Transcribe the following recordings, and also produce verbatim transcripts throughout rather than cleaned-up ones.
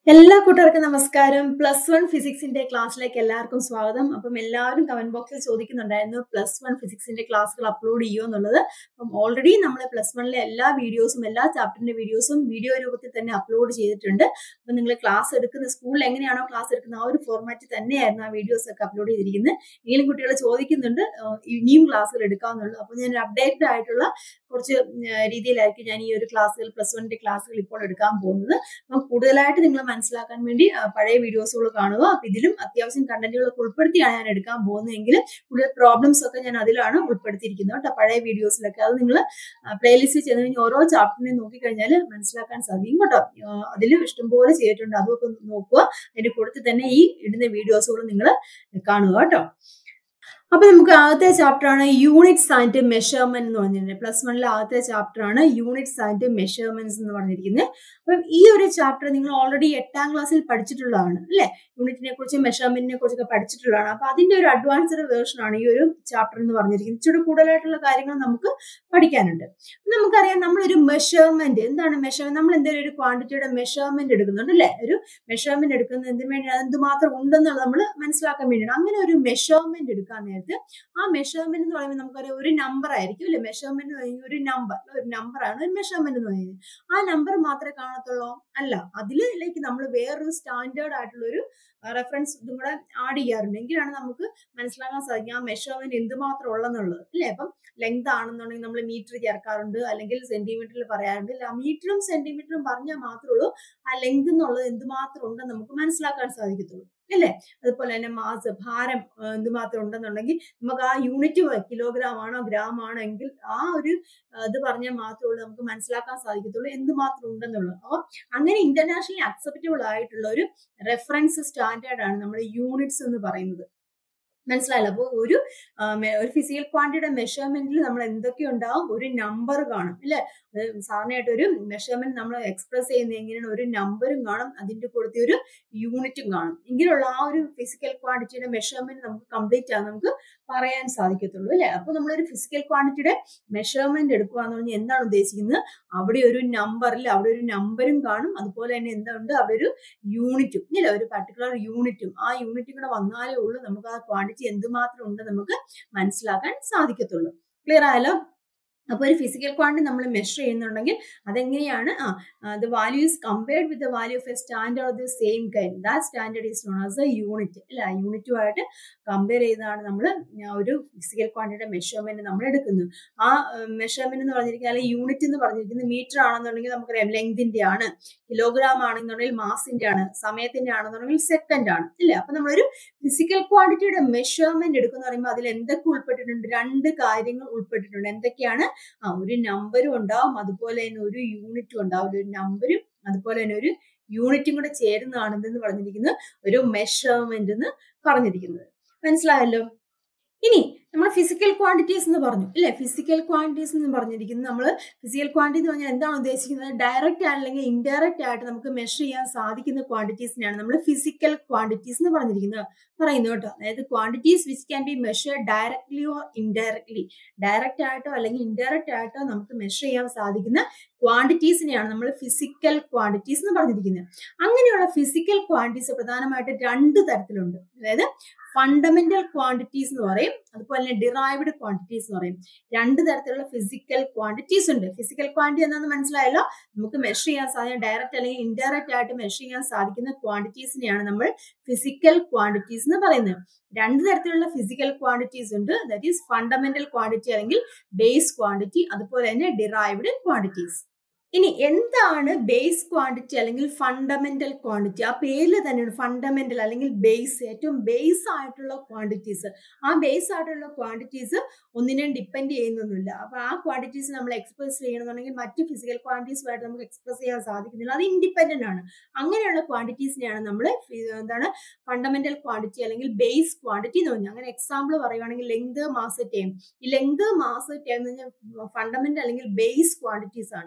എല്ലാ കൂട്ടുകാർക്കും നമസ്കാരം. പ്ലസ് വൺ ഫിസിക്സിന്റെ ക്ലാസ്സിലേക്ക് എല്ലാവർക്കും സ്വാഗതം. അപ്പം എല്ലാവരും കമന്റ് ബോക്സിൽ ചോദിക്കുന്നുണ്ടായിരുന്നു പ്ലസ് വൺ ഫിസിക്സിന്റെ ക്ലാസ്സുകൾ അപ്ലോഡ് ചെയ്യുമോ എന്നുള്ളത്. അപ്പം ഓൾറെഡി നമ്മൾ പ്ലസ് വണ്ണിലെ എല്ലാ വീഡിയോസും എല്ലാ ചാപ്റ്ററിന്റെ വീഡിയോസും വീഡിയോ രൂപത്തിൽ തന്നെ അപ്ലോഡ് ചെയ്തിട്ടുണ്ട്. അപ്പം നിങ്ങൾ ക്ലാസ് എടുക്കുന്ന സ്കൂളിൽ എങ്ങനെയാണോ ക്ലാസ് എടുക്കുന്ന ആ ഒരു ഫോർമാറ്റ് തന്നെയായിരുന്നു ആ വീഡിയോസ് ഒക്കെ അപ്ലോഡ് ചെയ്തിരിക്കുന്നത്. എങ്കിലും കുട്ടികൾ ചോദിക്കുന്നുണ്ട് ഇനിയും ക്ലാസ്സുകൾ എടുക്കാമെന്നുള്ളത്. അപ്പോൾ ഞാൻ അപ്ഡേറ്റഡ് ആയിട്ടുള്ള കുറച്ച് രീതിയിലായിരിക്കും ഞാൻ ഈ ഒരു ക്ലാസ്സുകൾ പ്ലസ് വണ്ണിന്റെ ക്ലാസ്സുകൾ ഇപ്പോൾ എടുക്കാൻ പോകുന്നത്. അപ്പം കൂടുതലായിട്ട് നിങ്ങൾ മനസ്സിലാക്കാൻ വേണ്ടി പഴയ വീഡിയോസുകൾ കാണുക. അപ്പൊ ഇതിലും അത്യാവശ്യം കണ്ടന്റുകളൊക്കെ ഉൾപ്പെടുത്തിയാണ് ഞാൻ എടുക്കാൻ പോകുന്നതെങ്കിൽ കൂടുതൽ പ്രോബ്ലംസ് ഒക്കെ ഞാൻ അതിലാണ് ഉൾപ്പെടുത്തിയിരിക്കുന്നത് കേട്ടോ, പഴയ വീഡിയോസിലൊക്കെ. അത് നിങ്ങൾ പ്ലേലിസ്റ്റ് ചെന്ന് കഴിഞ്ഞാൽ ഓരോ ചാപ്റ്ററിനെ നോക്കിക്കഴിഞ്ഞാൽ മനസ്സിലാക്കാൻ സാധിക്കും കേട്ടോ. അതിലും ഇഷ്ടംപോലെ ചെയ്തിട്ടുണ്ട്, അതൊക്കെ നോക്കുക. അതിന്റെ കൂട്ടത്തിൽ തന്നെ ഈ ഇടുന്ന വീഡിയോസുകൾ നിങ്ങൾ കാണുക കേട്ടോ. അപ്പൊ നമുക്ക് ആദ്യത്തെ ചാപ്റ്റർ ആണ് യൂണിറ്റ്സ് ആൻഡ് മെഷർമെന്റ് എന്ന് പറഞ്ഞിരിക്കുന്നത്. പ്ലസ് വണ്ണിലെ ആദ്യത്തെ ചാപ്റ്റർ ആണ് യൂണിറ്റ്സ് ആൻഡ് മെഷർമെന്റ്സ് എന്ന് പറഞ്ഞിരിക്കുന്നത്. അപ്പം ഈ ഒരു ചാപ്റ്റർ നിങ്ങൾ ഓൾറെഡി എട്ടാം ക്ലാസ്സിൽ പഠിച്ചിട്ടുള്ളതാണ് അല്ലെ. യൂണിറ്റിനെ കുറിച്ച് മെഷർമെന്റിനെ കുറിച്ചൊക്കെ പഠിച്ചിട്ടുള്ളതാണ്. അപ്പൊ അതിന്റെ ഒരു അഡ്വാൻസ്ഡ് വേർഷൻ ആണ് ഈ ഒരു ചാപ്റ്റർ എന്ന് പറഞ്ഞിരിക്കുന്നത്. ഇച്ചിരി കൂടുതലായിട്ടുള്ള കാര്യങ്ങൾ നമുക്ക് പഠിക്കാനുണ്ട്. നമുക്കറിയാം നമ്മളൊരു മെഷർമെന്റ് എന്താണ് മെഷർമെന്റ്, നമ്മൾ എന്തെങ്കിലും ഒരു ക്വാണ്ടിറ്റിയുടെ മെഷർമെന്റ് എടുക്കുന്നുണ്ട് അല്ലെ. ഒരു മെഷർമെന്റ് എടുക്കുന്നത് എന്തിനു വേണ്ടിയാണ്, എന്തുമാത്രം ഉണ്ടെന്നുള്ളത് നമ്മൾ മനസ്സിലാക്കാൻ വേണ്ടിയാണ്. അങ്ങനെ ഒരു മെഷർമെന്റ് എടുക്കാൻ ആ മെഷർമെന്റ് എന്ന് പറയുമ്പോൾ നമുക്കറിയാം ഒരു നമ്പർ ആയിരിക്കും അല്ലെ. മെഷർമെന്റ് എന്ന് പറയുന്നത് ഒരു നമ്പർ ഒരു നമ്പർ ആണ് ഒരു മെഷർമെന്റ് എന്ന് പറയുന്നത്. ആ നമ്പർ മാത്രമേ കാണത്തുള്ളൂ അല്ല, അതിലേക്ക് നമ്മൾ വേറൊരു സ്റ്റാൻഡേർഡ് ആയിട്ടുള്ള ഒരു റെഫറൻസ് ഇതും കൂടെ ആഡ് ചെയ്യാറുണ്ട്. എങ്കിലാണ് നമുക്ക് മനസ്സിലാക്കാൻ സാധിക്കും ആ മെഷർമെന്റ് എന്തുമാത്രം ഉള്ളെന്നുള്ളത് അല്ലെ. അപ്പം ലെങ്ത് ആണെന്നുണ്ടെങ്കിൽ നമ്മൾ മീറ്റർ ചേർക്കാറുണ്ട്, അല്ലെങ്കിൽ സെന്റിമീറ്ററിൽ പറയാറുണ്ട്. അല്ല, മീറ്ററും സെന്റിമീറ്ററും പറഞ്ഞാൽ മാത്രമേ ഉള്ളൂ ആ ലെങ്ത് എന്നുള്ളത് എന്തുമാത്രം ഉണ്ടെന്ന് നമുക്ക് മനസ്സിലാക്കാൻ സാധിക്കത്തുള്ളൂ അല്ലേ. അതുപോലെ തന്നെ മാസ് ഭാരം എന്തുമാത്രം ഉണ്ടെന്നുണ്ടെങ്കിൽ നമുക്ക് ആ യൂണിറ്റ് കിലോഗ്രാം ആണോ ഗ്രാം ആണോ എങ്കിൽ ആ ഒരു ഇത് പറഞ്ഞാൽ മാത്രമേ ഉള്ളൂ നമുക്ക് മനസ്സിലാക്കാൻ സാധിക്കത്തുള്ളൂ എന്തുമാത്രം ഉണ്ടെന്നുള്ളത്. അപ്പോൾ അങ്ങനെ ഇന്റർനാഷണലി അക്സെപ്റ്റബിൾ ആയിട്ടുള്ള ഒരു റെഫറൻസ് സ്റ്റാൻഡേർഡ് ആണ് നമ്മൾ യൂണിറ്റ്സ് എന്ന് പറയുന്നത്. മനസ്സിലായല്ലോ. അപ്പോൾ ഒരു ഒരു ഫിസിക്കൽ ക്വാണ്ടിറ്റിയുടെ മെഷർമെന്റിൽ നമ്മൾ എന്തൊക്കെ ഉണ്ടാവും, ഒരു നമ്പർ കാണും അല്ലെ. സാധാരണയായിട്ട് ഒരു മെഷർമെന്റ് നമ്മൾ എക്സ്പ്രസ് ചെയ്യുന്ന എങ്ങനെയാണ്, ഒരു നമ്പറും കാണും, അതിന്റെ കൂടത്തെ ഒരു യൂണിറ്റും കാണും. ഇങ്ങനെയുള്ള ആ ഒരു ഫിസിക്കൽ ക്വാണ്ടിറ്റിയുടെ മെഷർമെന്റ് നമുക്ക് കംപ്ലീറ്റ് ആണ് നമുക്ക് പറയാൻ സാധിക്കത്തുള്ളൂ അല്ലെ. അപ്പൊ നമ്മളൊരു ഫിസിക്കൽ ക്വാണ്ടിറ്റിയുടെ മെഷർമെന്റ് എടുക്കുക എന്ന് പറഞ്ഞാൽ എന്താണ് ഉദ്ദേശിക്കുന്നത്, അവിടെ ഒരു നമ്പറിൽ അവിടെ ഒരു നമ്പറും കാണും, അതുപോലെ തന്നെ എന്തുണ്ട് അവിടെ ഒരു യൂണിറ്റും ഇല്ല, ഒരു പർട്ടിക്കുലർ യൂണിറ്റും. ആ യൂണിറ്റും കൂടെ വന്നാലേ ഉള്ളൂ നമുക്ക് ആ ക്വാണ്ടിറ്റി എന്തുമാത്രം ഉണ്ട് നമുക്ക് മനസ്സിലാക്കാൻ സാധിക്കത്തുള്ളൂ. ക്ലിയർ ആയല്ലോ. അപ്പൊ ഒരു ഫിസിക്കൽ ക്വാണ്ടിറ്റി നമ്മൾ മെഷർ ചെയ്യുന്നുണ്ടെങ്കിൽ അതെങ്ങനെയാണ്, ആ the value is compared with the value of a standard of the same kind, that standard is known as a unit അല്ല. യൂണിറ്റുമായിട്ട് കമ്പയർ ചെയ്താണ് നമ്മൾ ഒരു ഫിസിക്കൽ ക്വാണ്ടിറ്റിയുടെ മെഷർമെന്റ് നമ്മൾ എടുക്കുന്നത്. ആ മെഷർമെന്റ് എന്ന് പറഞ്ഞിരിക്കുന്നത് യൂണിറ്റ് എന്ന് പറഞ്ഞിരിക്കുന്നത് മീറ്റർ ആണെന്നുണ്ടെങ്കിൽ നമുക്കറിയാം ലെങ്തിന്റെ ആണ്, കിലോഗ്രാം ആണെന്നുണ്ടെങ്കിൽ മാസിന്റെ ആണ്, സമയത്തിന്റെ ആണെന്നുണ്ടെങ്കിൽ സെക്കൻഡ് ആണ് ഇല്ലേ. അപ്പൊ നമ്മളൊരു ഫിസിക്കൽ ക്വാണ്ടിറ്റിയുടെ മെഷർമെന്റ് എടുക്കുന്ന പറയുമ്പോൾ അതിൽ എന്തൊക്കെ ഉൾപ്പെട്ടിട്ടുണ്ട്, രണ്ട് കാര്യങ്ങൾ ഉൾപ്പെട്ടിട്ടുണ്ട്. എന്തൊക്കെയാണ്, ആ ഒരു നമ്പറും ഉണ്ടാവും, അതുപോലെ തന്നെ ഒരു യൂണിറ്റും ഉണ്ടാവും. ഒരു നമ്പറും അതുപോലെ തന്നെ ഒരു യൂണിറ്റും കൂടെ ചേരുന്നതാണ് എന്തെന്ന് പറഞ്ഞിരിക്കുന്നത് ഒരു മെഷർമെന്റ് എന്ന് പറഞ്ഞിരിക്കുന്നത്. മനസ്സിലായല്ലോ. ഇനി നമ്മൾ ഫിസിക്കൽ ക്വാണ്ടിറ്റീസ് എന്ന് പറഞ്ഞു അല്ലെ. ഫിസിക്കൽ ക്വാണ്ടിറ്റീസ് എന്ന് പറഞ്ഞിരിക്കുന്നത് നമ്മൾ ഫിസിക്കൽ ക്വാണ്ടിറ്റി എന്ന് പറഞ്ഞാൽ എന്താണ് ഉദ്ദേശിക്കുന്നത്, ഡയറക്റ്റ് അല്ലെങ്കിൽ ഇൻഡയറക്റ്റ് ആയിട്ട് നമുക്ക് മെഷർ ചെയ്യാൻ സാധിക്കുന്ന ക്വാണ്ടിറ്റീസിനെയാണ് നമ്മൾ ഫിസിക്കൽ ക്വാണ്ടിറ്റീസ് എന്ന് പറഞ്ഞിരിക്കുന്നത് പറയുന്നത് കേട്ടോ. അതായത് quantities which can be measured directly or indirectly, direct ആയിട്ടോ അല്ലെങ്കിൽ ഇൻഡയറക്റ്റ് ആയിട്ടോ നമുക്ക് മെഷർ ചെയ്യാൻ സാധിക്കുന്ന ക്വാണ്ടിറ്റീസിനെയാണ് നമ്മൾ ഫിസിക്കൽ ക്വാണ്ടിറ്റീസ് എന്ന് പറഞ്ഞിരിക്കുന്നത്. അങ്ങനെയുള്ള ഫിസിക്കൽ ക്വാണ്ടിറ്റീസ് പ്രധാനമായിട്ട് രണ്ട് തരത്തിലുണ്ട്. അതായത് ഫണ്ടമെന്റൽ ക്വാണ്ടിറ്റീസ് എന്ന് പറയും, അതുപോലെ തന്നെ ഡിറൈവ്ഡ് ക്വാണ്ടിറ്റീസ് എന്ന് പറയും. രണ്ട് തരത്തിലുള്ള ഫിസിക്കൽ ക്വാണ്ടിറ്റീസ് ഉണ്ട്. ഫിസിക്കൽ ക്വാണ്ടിറ്റി എന്താണെന്ന് മനസ്സിലായല്ലോ. നമുക്ക് മെഷർ ചെയ്യാൻ സാധിക്കുന്ന ഡയറക്റ്റ് അല്ലെങ്കിൽ ഇൻഡയറക്റ്റ് ആയിട്ട് മെഷർ ചെയ്യാൻ സാധിക്കുന്ന ക്വാണ്ടിറ്റീസിനെയാണ് നമ്മൾ ഫിസിക്കൽ ക്വാണ്ടിറ്റീസ് എന്ന് പറയുന്നത്. രണ്ട് തരത്തിലുള്ള ഫിസിക്കൽ ക്വാണ്ടിറ്റീസ് ഉണ്ട്. ദാറ്റ് ഈസ് ഫണ്ടമെന്റൽ ക്വാണ്ടിറ്റി അല്ലെങ്കിൽ ബേസ് ക്വാണ്ടിറ്റി, അതുപോലെ തന്നെ ഡിറൈവ്ഡ് ക്വാണ്ടിറ്റീസ്. ഇനി എന്താണ് ബേസ് ക്വാണ്ടിറ്റി അല്ലെങ്കിൽ ഫണ്ടമെന്റൽ ക്വാണ്ടിറ്റി? ആ പേരിൽ തന്നെയാണ് ഫണ്ടമെന്റൽ അല്ലെങ്കിൽ ബേസ്, ഏറ്റവും ബേസ് ആയിട്ടുള്ള ക്വാണ്ടിറ്റീസ്. ആ ബേസ് ആയിട്ടുള്ള ക്വാണ്ടിറ്റീസ് ഒന്നിനെയും ഡിപ്പെൻഡ് ചെയ്യുന്നൊന്നുമില്ല. അപ്പൊ ആ ക്വാണ്ടിറ്റീസ് നമ്മൾ എക്സ്പ്രസ് ചെയ്യണമെന്നുണ്ടെങ്കിൽ മറ്റ് ഫിസിക്കൽ ക്വാണ്ടിറ്റീസുമായിട്ട് നമുക്ക് എക്സ്പ്രസ് ചെയ്യാൻ സാധിക്കുന്നില്ല, അത് ഇൻഡിപെൻഡന്റ് ആണ്. അങ്ങനെയുള്ള ക്വാണ്ടിറ്റീസിനെയാണ് നമ്മൾ എന്താണ് ഫണ്ടമെന്റൽ ക്വാണ്ടിറ്റി അല്ലെങ്കിൽ ബേസ് ക്വാണ്ടിറ്റി എന്ന് പറഞ്ഞാൽ. അങ്ങനെ എക്സാമ്പിൾ പറയുകയാണെങ്കിൽ ലെങ്ത്, മാസ്, ടൈം. ഈ ലെങ്ത്, മാസ്, ടൈം എന്ന് പറഞ്ഞാൽ ഫണ്ടമെന്റൽ അല്ലെങ്കിൽ ബേസ് ക്വാണ്ടിറ്റീസ് ആണ്.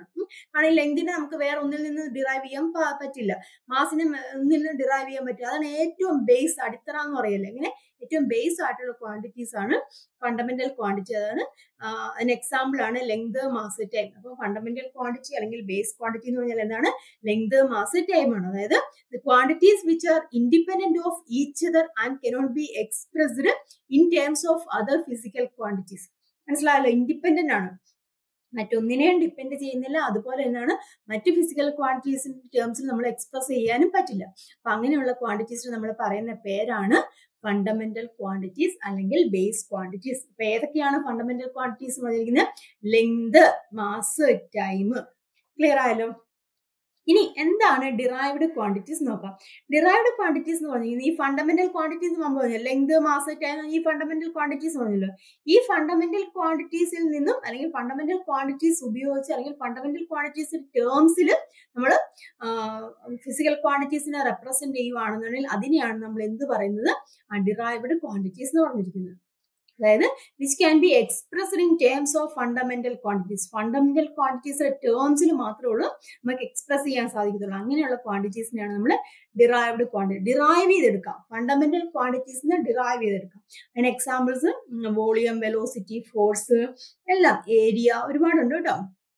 ആണെങ്കിൽ ലെങ്തിനെ നമുക്ക് വേറെ ഒന്നിൽ നിന്ന് ഡിറൈവ് ചെയ്യാൻ പറ്റില്ല, മാസിനെ ഒന്നിൽ നിന്ന് ഡിറൈവ് ചെയ്യാൻ പറ്റില്ല. അതാണ് ഏറ്റവും ബേസ്, അടിത്തറ എന്ന് പറയല്ലേ, ഇങ്ങനെ ഏറ്റവും ബേസ് ആയിട്ടുള്ള ക്വാണ്ടിറ്റീസ് ആണ് ഫണ്ടമെന്റൽ ക്വാണ്ടിറ്റി. അതാണ് അതിന് എക്സാമ്പിൾ ആണ് ലെങ്ത്, മാസ്, ടൈം. അപ്പോൾ ഫണ്ടമെന്റൽ ക്വാണ്ടിറ്റി അല്ലെങ്കിൽ ബേസ് ക്വാണ്ടിറ്റി എന്ന് പറഞ്ഞാൽ എന്താണ്? ലെങ്ത്, മാസ്, ടൈം ആണ്. അതായത് the quantities which are independent of each other and cannot be expressed in terms of other physical quantities. മനസ്സിലായല്ലോ? ഇൻഡിപെൻഡന്റ് ആണ്, മറ്റൊന്നിനെയും ഡിപ്പെൻഡ് ചെയ്യുന്നില്ല. അതുപോലെ തന്നെയാണ് മറ്റു ഫിസിക്കൽ ക്വാണ്ടിറ്റീസിന്റെ ടേംസിൽ നമ്മൾ എക്സ്പ്രസ് ചെയ്യാനും പറ്റില്ല. അപ്പൊ അങ്ങനെയുള്ള ക്വാണ്ടിറ്റീസിന് നമ്മൾ പറയുന്ന പേരാണ് ഫണ്ടമെന്റൽ ക്വാണ്ടിറ്റീസ് അല്ലെങ്കിൽ ബേസ് ക്വാണ്ടിറ്റീസ്. അപ്പൊ ഏതൊക്കെയാണ് ഫണ്ടമെന്റൽ ക്വാണ്ടിറ്റീസ് എന്ന് പറഞ്ഞിരിക്കുന്നത്? Length, mass, time. ക്ലിയർ ആയല്ലോ? ഇനി എന്താണ് ഡിറൈവ്ഡ് ക്വാണ്ടിറ്റീസ് നോക്കാം. ഡിറൈവ്ഡ് ക്വാണ്ടിറ്റീസ് എന്ന് പറഞ്ഞാൽ ഈ ഫണ്ടമെന്റൽ ക്വാണ്ടിറ്റീസ് നമ്മൾ പറഞ്ഞു, ലെങ്ത്, മാസ്, ടൈം, ഈ ഫണ്ടമെന്റൽ ക്വാണ്ടിറ്റീസ് പറഞ്ഞല്ലോ. ഈ ഫണ്ടമെന്റൽ ക്വാണ്ടിറ്റീസിൽ നിന്നും അല്ലെങ്കിൽ ഫണ്ടമെന്റൽ ക്വാണ്ടിറ്റീസ് ഉപയോഗിച്ച് അല്ലെങ്കിൽ ഫണ്ടമെന്റൽ ക്വാണ്ടിറ്റീസ് ടേംസിൽ നമ്മൾ ഫിസിക്കൽ ക്വാണ്ടിറ്റീസിനെ റെപ്രസെന്റ് ചെയ്യുവാണെന്നുണ്ടെങ്കിൽ അതിനെയാണ് നമ്മൾ എന്ത് പറയുന്നത്? ഡിറൈവ്ഡ് ക്വാണ്ടിറ്റീസ് എന്ന് പറഞ്ഞിരിക്കുന്നത്. അതായത് which can be expressed in terms of fundamental quantities. Fundamental ക്വാണ്ടിറ്റീസിന്റെ ടേംസിൽ മാത്രമേ ഉള്ളൂ നമുക്ക് എക്സ്പ്രസ് ചെയ്യാൻ സാധിക്കത്തുള്ളൂ. അങ്ങനെയുള്ള ക്വാണ്ടിറ്റീസിനെയാണ് നമ്മൾ ഡിറൈവ്ഡ് ക്വാണ്ടിറ്റി, ഡിറൈവ് ചെയ്തെടുക്കാം. ഫണ്ടമെന്റൽ ക്വാണ്ടിറ്റീസിനെ ഡിറൈവ് ചെയ്തെടുക്കാം. അതിന് എക്സാമ്പിൾസ് വോളിയം, വെലോസിറ്റി, ഫോഴ്സ്, എല്ലാം, ഏരിയ, ഒരുപാടുണ്ട് കേട്ടോ.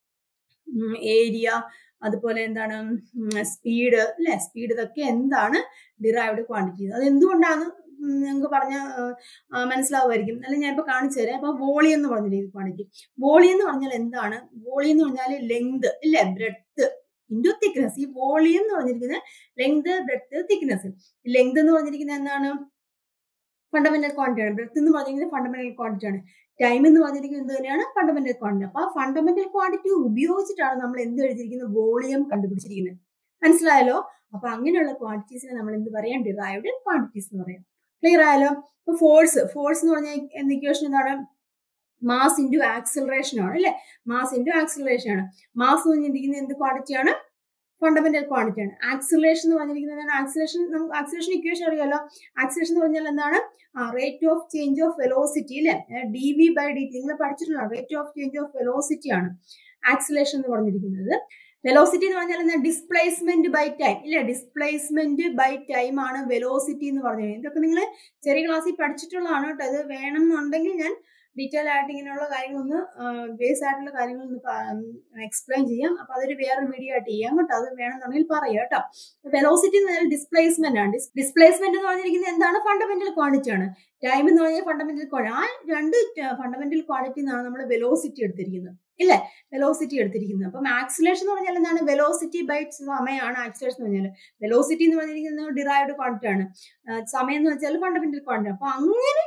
ഏരിയ, അതുപോലെ എന്താണ് സ്പീഡ്, അല്ലെ, സ്പീഡ്, ഇതൊക്കെ എന്താണ്? Derived quantities. അത് എന്തുകൊണ്ടാണ് നിങ്ങൾക്ക് പറഞ്ഞ മനസ്സിലാവുമായിരിക്കും, അല്ലെങ്കിൽ ഞാൻ ഇപ്പൊ കാണിച്ചു തരാം. അപ്പൊ വോളിയം എന്ന് പറഞ്ഞിരിക്കും ക്വാണ്ടിറ്റി. വോളിയം എന്ന് പറഞ്ഞാൽ എന്താണ്? വോളിയം എന്ന് പറഞ്ഞാൽ ലെങ്ത്, ഇല്ലേ, ബ്രെഡ്ത്ത് ഇൻറ്റു തിക്നെസ്. ഈ വോളിയം എന്ന് പറഞ്ഞിരിക്കുന്നത് ലെങ്ത്, ബ്രെഡ്ത്ത്, തിക്നെസ്. ലെങ്ത് എന്ന് പറഞ്ഞിരിക്കുന്നത് എന്താണ്? ഫണ്ടമെന്റൽ ക്വാണ്ടിറ്റി ആണ്. ബ്രെഡ്ത്ത് എന്ന് പറഞ്ഞിരിക്കുന്നത് ഫണ്ടമെന്റൽ ക്വാണ്ടിറ്റി ആണ്. ടൈം എന്ന് പറഞ്ഞിരിക്കുന്നത് എന്ത് തന്നെയാണ്? Fundamental quantity. അപ്പൊ ആ ഫണ്ടമെന്റൽ ക്വാണ്ടിറ്റി ഉപയോഗിച്ചിട്ടാണ് നമ്മൾ എന്ത് എഴുതിയിരിക്കുന്നത്? വോളിയം കണ്ടുപിടിച്ചിരിക്കുന്നത്. മനസ്സിലായല്ലോ? അപ്പൊ അങ്ങനെയുള്ള ക്വാണ്ടിറ്റീസിനെ നമ്മൾ എന്ത് പറയാം? ഡിറൈവ്ഡ് ക്വാണ്ടിറ്റീസ് എന്ന് പറയാം. ക്ലിയർ ആയാലോ? ഇപ്പൊ ഫോഴ്സ്, ഫോഴ്സ് എന്ന് പറഞ്ഞ ഇക്വേഷൻ എന്താണ്? മാസ് ഇൻറ്റു ആക്സിലറേഷൻ ആണ്, അല്ലെ? മാസ് ഇൻറ്റു ആക്സിലറേഷൻ ആണ്. മാസ് എന്ന് പറഞ്ഞിരിക്കുന്നത് എന്ത് ക്വാണ്ടിറ്റിയാണ്? ഫണ്ടമെന്റൽ ക്വാണ്ടിറ്റി ആണ്. ആക്സിലറേഷൻ എന്ന് പറഞ്ഞിരിക്കുന്നത് ആക്സിലറേഷൻ, നമുക്ക് ആക്സിലറേഷൻ ഇക്വേഷൻ അറിയാലോ. ആക്സിലറേഷൻ എന്ന് പറഞ്ഞാൽ എന്താണ്? Rate of change of velocity, അല്ലെ? D V by D T നിങ്ങൾ പഠിച്ചിട്ടുള്ള rate of change of velocity ആണ് ആക്സിലറേഷൻ എന്ന് പറഞ്ഞിരിക്കുന്നത്. വെലോസിറ്റി എന്ന് പറഞ്ഞാൽ എന്താ? ഡിസ്പ്ലേസ്മെന്റ് ബൈ ടൈം, ഇല്ലേ? ഡിസ്പ്ലേസ്മെന്റ് ബൈ ടൈം ആണ് വെലോസിറ്റി എന്ന് പറഞ്ഞത്. ഇതൊക്കെ നിങ്ങൾ ചെറിയ ക്ലാസ്സിൽ പഠിച്ചിട്ടുള്ളതാണ് കേട്ടോ. ഇത് വേണമെന്നുണ്ടെങ്കിൽ ഞാൻ ഡീറ്റെയിൽ ആയിട്ട് ഇങ്ങനെയുള്ള കാര്യങ്ങളൊന്ന് ബേസ് ആയിട്ടുള്ള കാര്യങ്ങളൊന്ന് എക്സ്പ്ലെയിൻ ചെയ്യാം. അപ്പൊ അതൊരു വേറൊരു വീഡിയോ ആയിട്ട് ചെയ്യാം കേട്ടോ. അത് വേണമെന്നുണ്ടെങ്കിൽ പറയാം കേട്ടോ. വെലോസിറ്റി എന്ന് പറഞ്ഞാൽ ഡിസ്പ്ലേസ്മെന്റ് ആണ്. ഡിസ്പ്ലേസ്മെന്റ് എന്ന് പറഞ്ഞിരിക്കുന്നത് എന്താണ്? ഫണ്ടമെന്റൽ ക്വാണ്ടിറ്റി ആണ്. ടൈം എന്ന് പറഞ്ഞാൽ ഫണ്ടമെന്റൽ ക്വാണ്ടിറ്റി. ആ രണ്ട് ഫണ്ടമെന്റൽ ക്വാണ്ടിറ്റി എന്നാണ് നമ്മൾ വെലോസിറ്റി എടുത്തിരിക്കുന്നത്, ഇല്ലേ? വെലോസിറ്റി എടുത്തിരിക്കുന്നത്. അപ്പം ആക്സിലേഷൻ എന്ന് പറഞ്ഞാൽ എന്താണ്? വെലോസിറ്റി ബൈ സമയമാണ് ആക്സിലേഷൻ എന്ന് പറഞ്ഞാൽ. വെലോസിറ്റി എന്ന് പറഞ്ഞിരിക്കുന്നത് ഡിറൈവ്ഡ് ക്വാണ്ടിറ്റി ആണ്. സമയം എന്ന് വെച്ചാൽ ഫണ്ടമെന്റൽ ക്വാണ്ടിറ്റി. അപ്പൊ അങ്ങനെ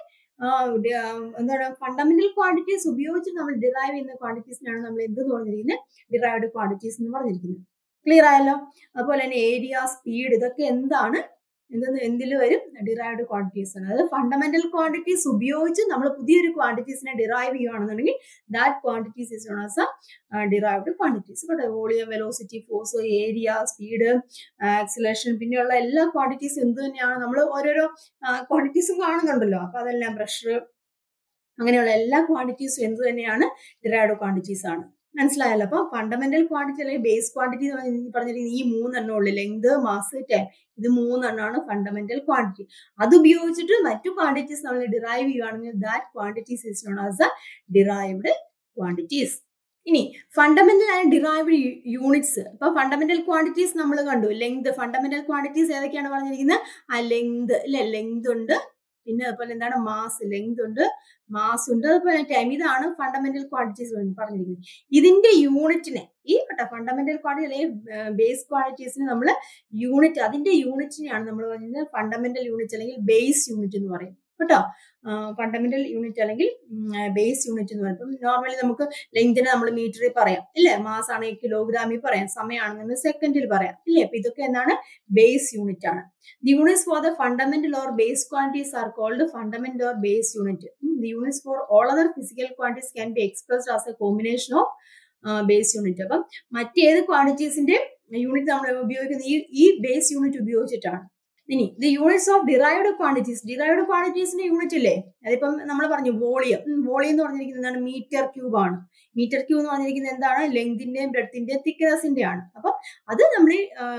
എന്താണ്? ഫണ്ടമെന്റൽ ക്വാണ്ടിറ്റീസ് ഉപയോഗിച്ച് നമ്മൾ ഡിറൈവ് ചെയ്യുന്ന ക്വാണ്ടിറ്റീസിനാണ് നമ്മൾ എന്ത് പറഞ്ഞിരിക്കുന്നത്? ഡിറൈവ്ഡ് ക്വാണ്ടിറ്റീസ് എന്ന് പറഞ്ഞിരിക്കുന്നത്. ക്ലിയർ ആയല്ലോ? അതുപോലെ തന്നെ ഏരിയ, സ്പീഡ്, ഇതൊക്കെ എന്താണ്? എന്തെന്ന് എന്തിൽ വരും? ഡിറൈവ്ഡ് ക്വാണ്ടിറ്റീസ് ആണ്. അതായത് ഫണ്ടമെന്റൽ ക്വാണ്ടിറ്റീസ് ഉപയോഗിച്ച് നമ്മൾ പുതിയൊരു ക്വാണ്ടിറ്റീസിനെ ഡിറൈവ് ചെയ്യുകയാണെന്നുണ്ടെങ്കിൽ that quantities is known as a derived quantities. കേട്ടോ, volume, velocity, force, area, speed, acceleration, പിന്നെയുള്ള എല്ലാ ക്വാണ്ടിറ്റീസും എന്ത് തന്നെയാണ്? നമ്മൾ ഓരോരോ ക്വാണ്ടിറ്റീസും കാണുന്നുണ്ടല്ലോ. അപ്പൊ അതെല്ലാം പ്രഷർ, അങ്ങനെയുള്ള എല്ലാ ക്വാണ്ടിറ്റീസും എന്ത് തന്നെയാണ്? ഡിറൈവ്ഡ് ക്വാണ്ടിറ്റീസ് ആണ്. മനസ്സിലായല്ലോ? അപ്പൊ ഫണ്ടമെന്റൽ ക്വാണ്ടിറ്റി അല്ലെങ്കിൽ ബേസ് ക്വാണ്ടിറ്റി എന്ന് പറഞ്ഞിരിക്കുന്നത് ഈ മൂന്നെണ്ണം ഉള്ളു. ലെങ്ത്, മാസ്, ടൈം, ഇത് മൂന്നെണ്ണമാണ് ഫണ്ടമെന്റൽ ക്വാണ്ടിറ്റി. അത് ഉപയോഗിച്ചിട്ട് മറ്റു ക്വാണ്ടിറ്റീസ് നമ്മൾ ഡിറൈവ് ചെയ്യുകയാണെങ്കിൽ that quantities is known as a derived quantities. ഇനി ഫണ്ടമെന്റൽ ആൻഡ് ഡിറൈവ്ഡ് യൂണിറ്റ്സ്. ഇപ്പൊ ഫണ്ടമെന്റൽ ക്വാണ്ടിറ്റീസ് നമ്മൾ കണ്ടു. ലെങ്ത്, ഫണ്ടമെന്റൽ ക്വാണ്ടിറ്റീസ് ഏതൊക്കെയാണ് പറഞ്ഞിരിക്കുന്നത്? ആ ലെങ്ത്, അല്ലെ? ലെങ്ത് ഉണ്ട്, പിന്നെ അതുപോലെ എന്താണ്? മാസ്, ലെങ്ത് ഉണ്ട്, മാസ് ഉണ്ട്, അതുപോലെ ടൈം. ഇതാണ് ഫണ്ടമെന്റൽ ക്വാണ്ടിറ്റീസ് പറഞ്ഞിരിക്കുന്നത്. ഇതിന്റെ യൂണിറ്റിനെ ഈ കേട്ടോ ഫണ്ടമെന്റൽ ക്വാണ്ടിറ്റി അല്ലെങ്കിൽ ബേസ് ക്വാണ്ടിറ്റീസിന് നമ്മൾ യൂണിറ്റ്, അതിന്റെ യൂണിറ്റിനെയാണ് നമ്മൾ പറയുന്നത് ഫണ്ടമെന്റൽ യൂണിറ്റ് അല്ലെങ്കിൽ ബേസ് യൂണിറ്റ് എന്ന് പറയും കേട്ടോ. ഫണ്ടമെന്റൽ യൂണിറ്റ് അല്ലെങ്കിൽ ബേസ് യൂണിറ്റ് എന്ന് പറയുമ്പോൾ നോർമലി നമുക്ക് ലെങ്തിനെ നമ്മൾ മീറ്ററിൽ പറയാം, ഇല്ലേ? മാസ് ആണെങ്കിൽ കിലോഗ്രാമിൽ പറയാം, സമയമാണെന്ന് സെക്കൻഡിൽ പറയാം, ഇല്ലേ? അപ്പൊ ഇതൊക്കെ എന്താണ്? ബേസ് യൂണിറ്റ് ആണ്. The units for the fundamental or base quantities are called fundamental or base unit. The units for all other physical quantities can be expressed as a combination of uh, base unit. അപ്പം മറ്റേത് ക്വാണ്ടിറ്റീസിന്റെ unit നമ്മൾ ഉപയോഗിക്കുന്ന ഈ ഈ base unit ഉപയോഗിച്ചിട്ടാണ്. ഇനി the units of derived quantities, derived ക്വാണ്ടിറ്റീസിന്റെ unit ഇല്ലേ, അതിപ്പം നമ്മൾ പറഞ്ഞു വോളിയം. വോളിയം എന്ന് പറഞ്ഞിരിക്കുന്നത് എന്താണ്? മീറ്റർ ക്യൂബ് ആണ്. മീറ്റർ ക്യൂബ് എന്ന് പറഞ്ഞിരിക്കുന്നത് എന്താണ്? ലെങ്തിന്റെയും ബ്രെഡ്ത്തിന്റെയും തിക്നെസിന്റെ ആണ്. അപ്പൊ അത് നമ്മൾ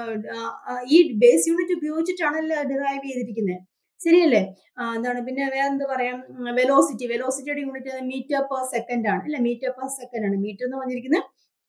ഈ ബേസ് യൂണിറ്റ് ഉപയോഗിച്ചിട്ടാണല്ലോ ഡിറൈവ് ചെയ്തിരിക്കുന്നത്, ശരിയല്ലേ? എന്താണ് പിന്നെ വേറെ എന്താ പറയാം? വെലോസിറ്റി, വെലോസിറ്റിയുടെ യൂണിറ്റ് മീറ്റർ പെർ സെക്കൻഡ് ആണ് അല്ലെ? മീറ്റർ പെർ സെക്കൻഡ് ആണ്. മീറ്റർ എന്ന് പറഞ്ഞിരിക്കുന്നത്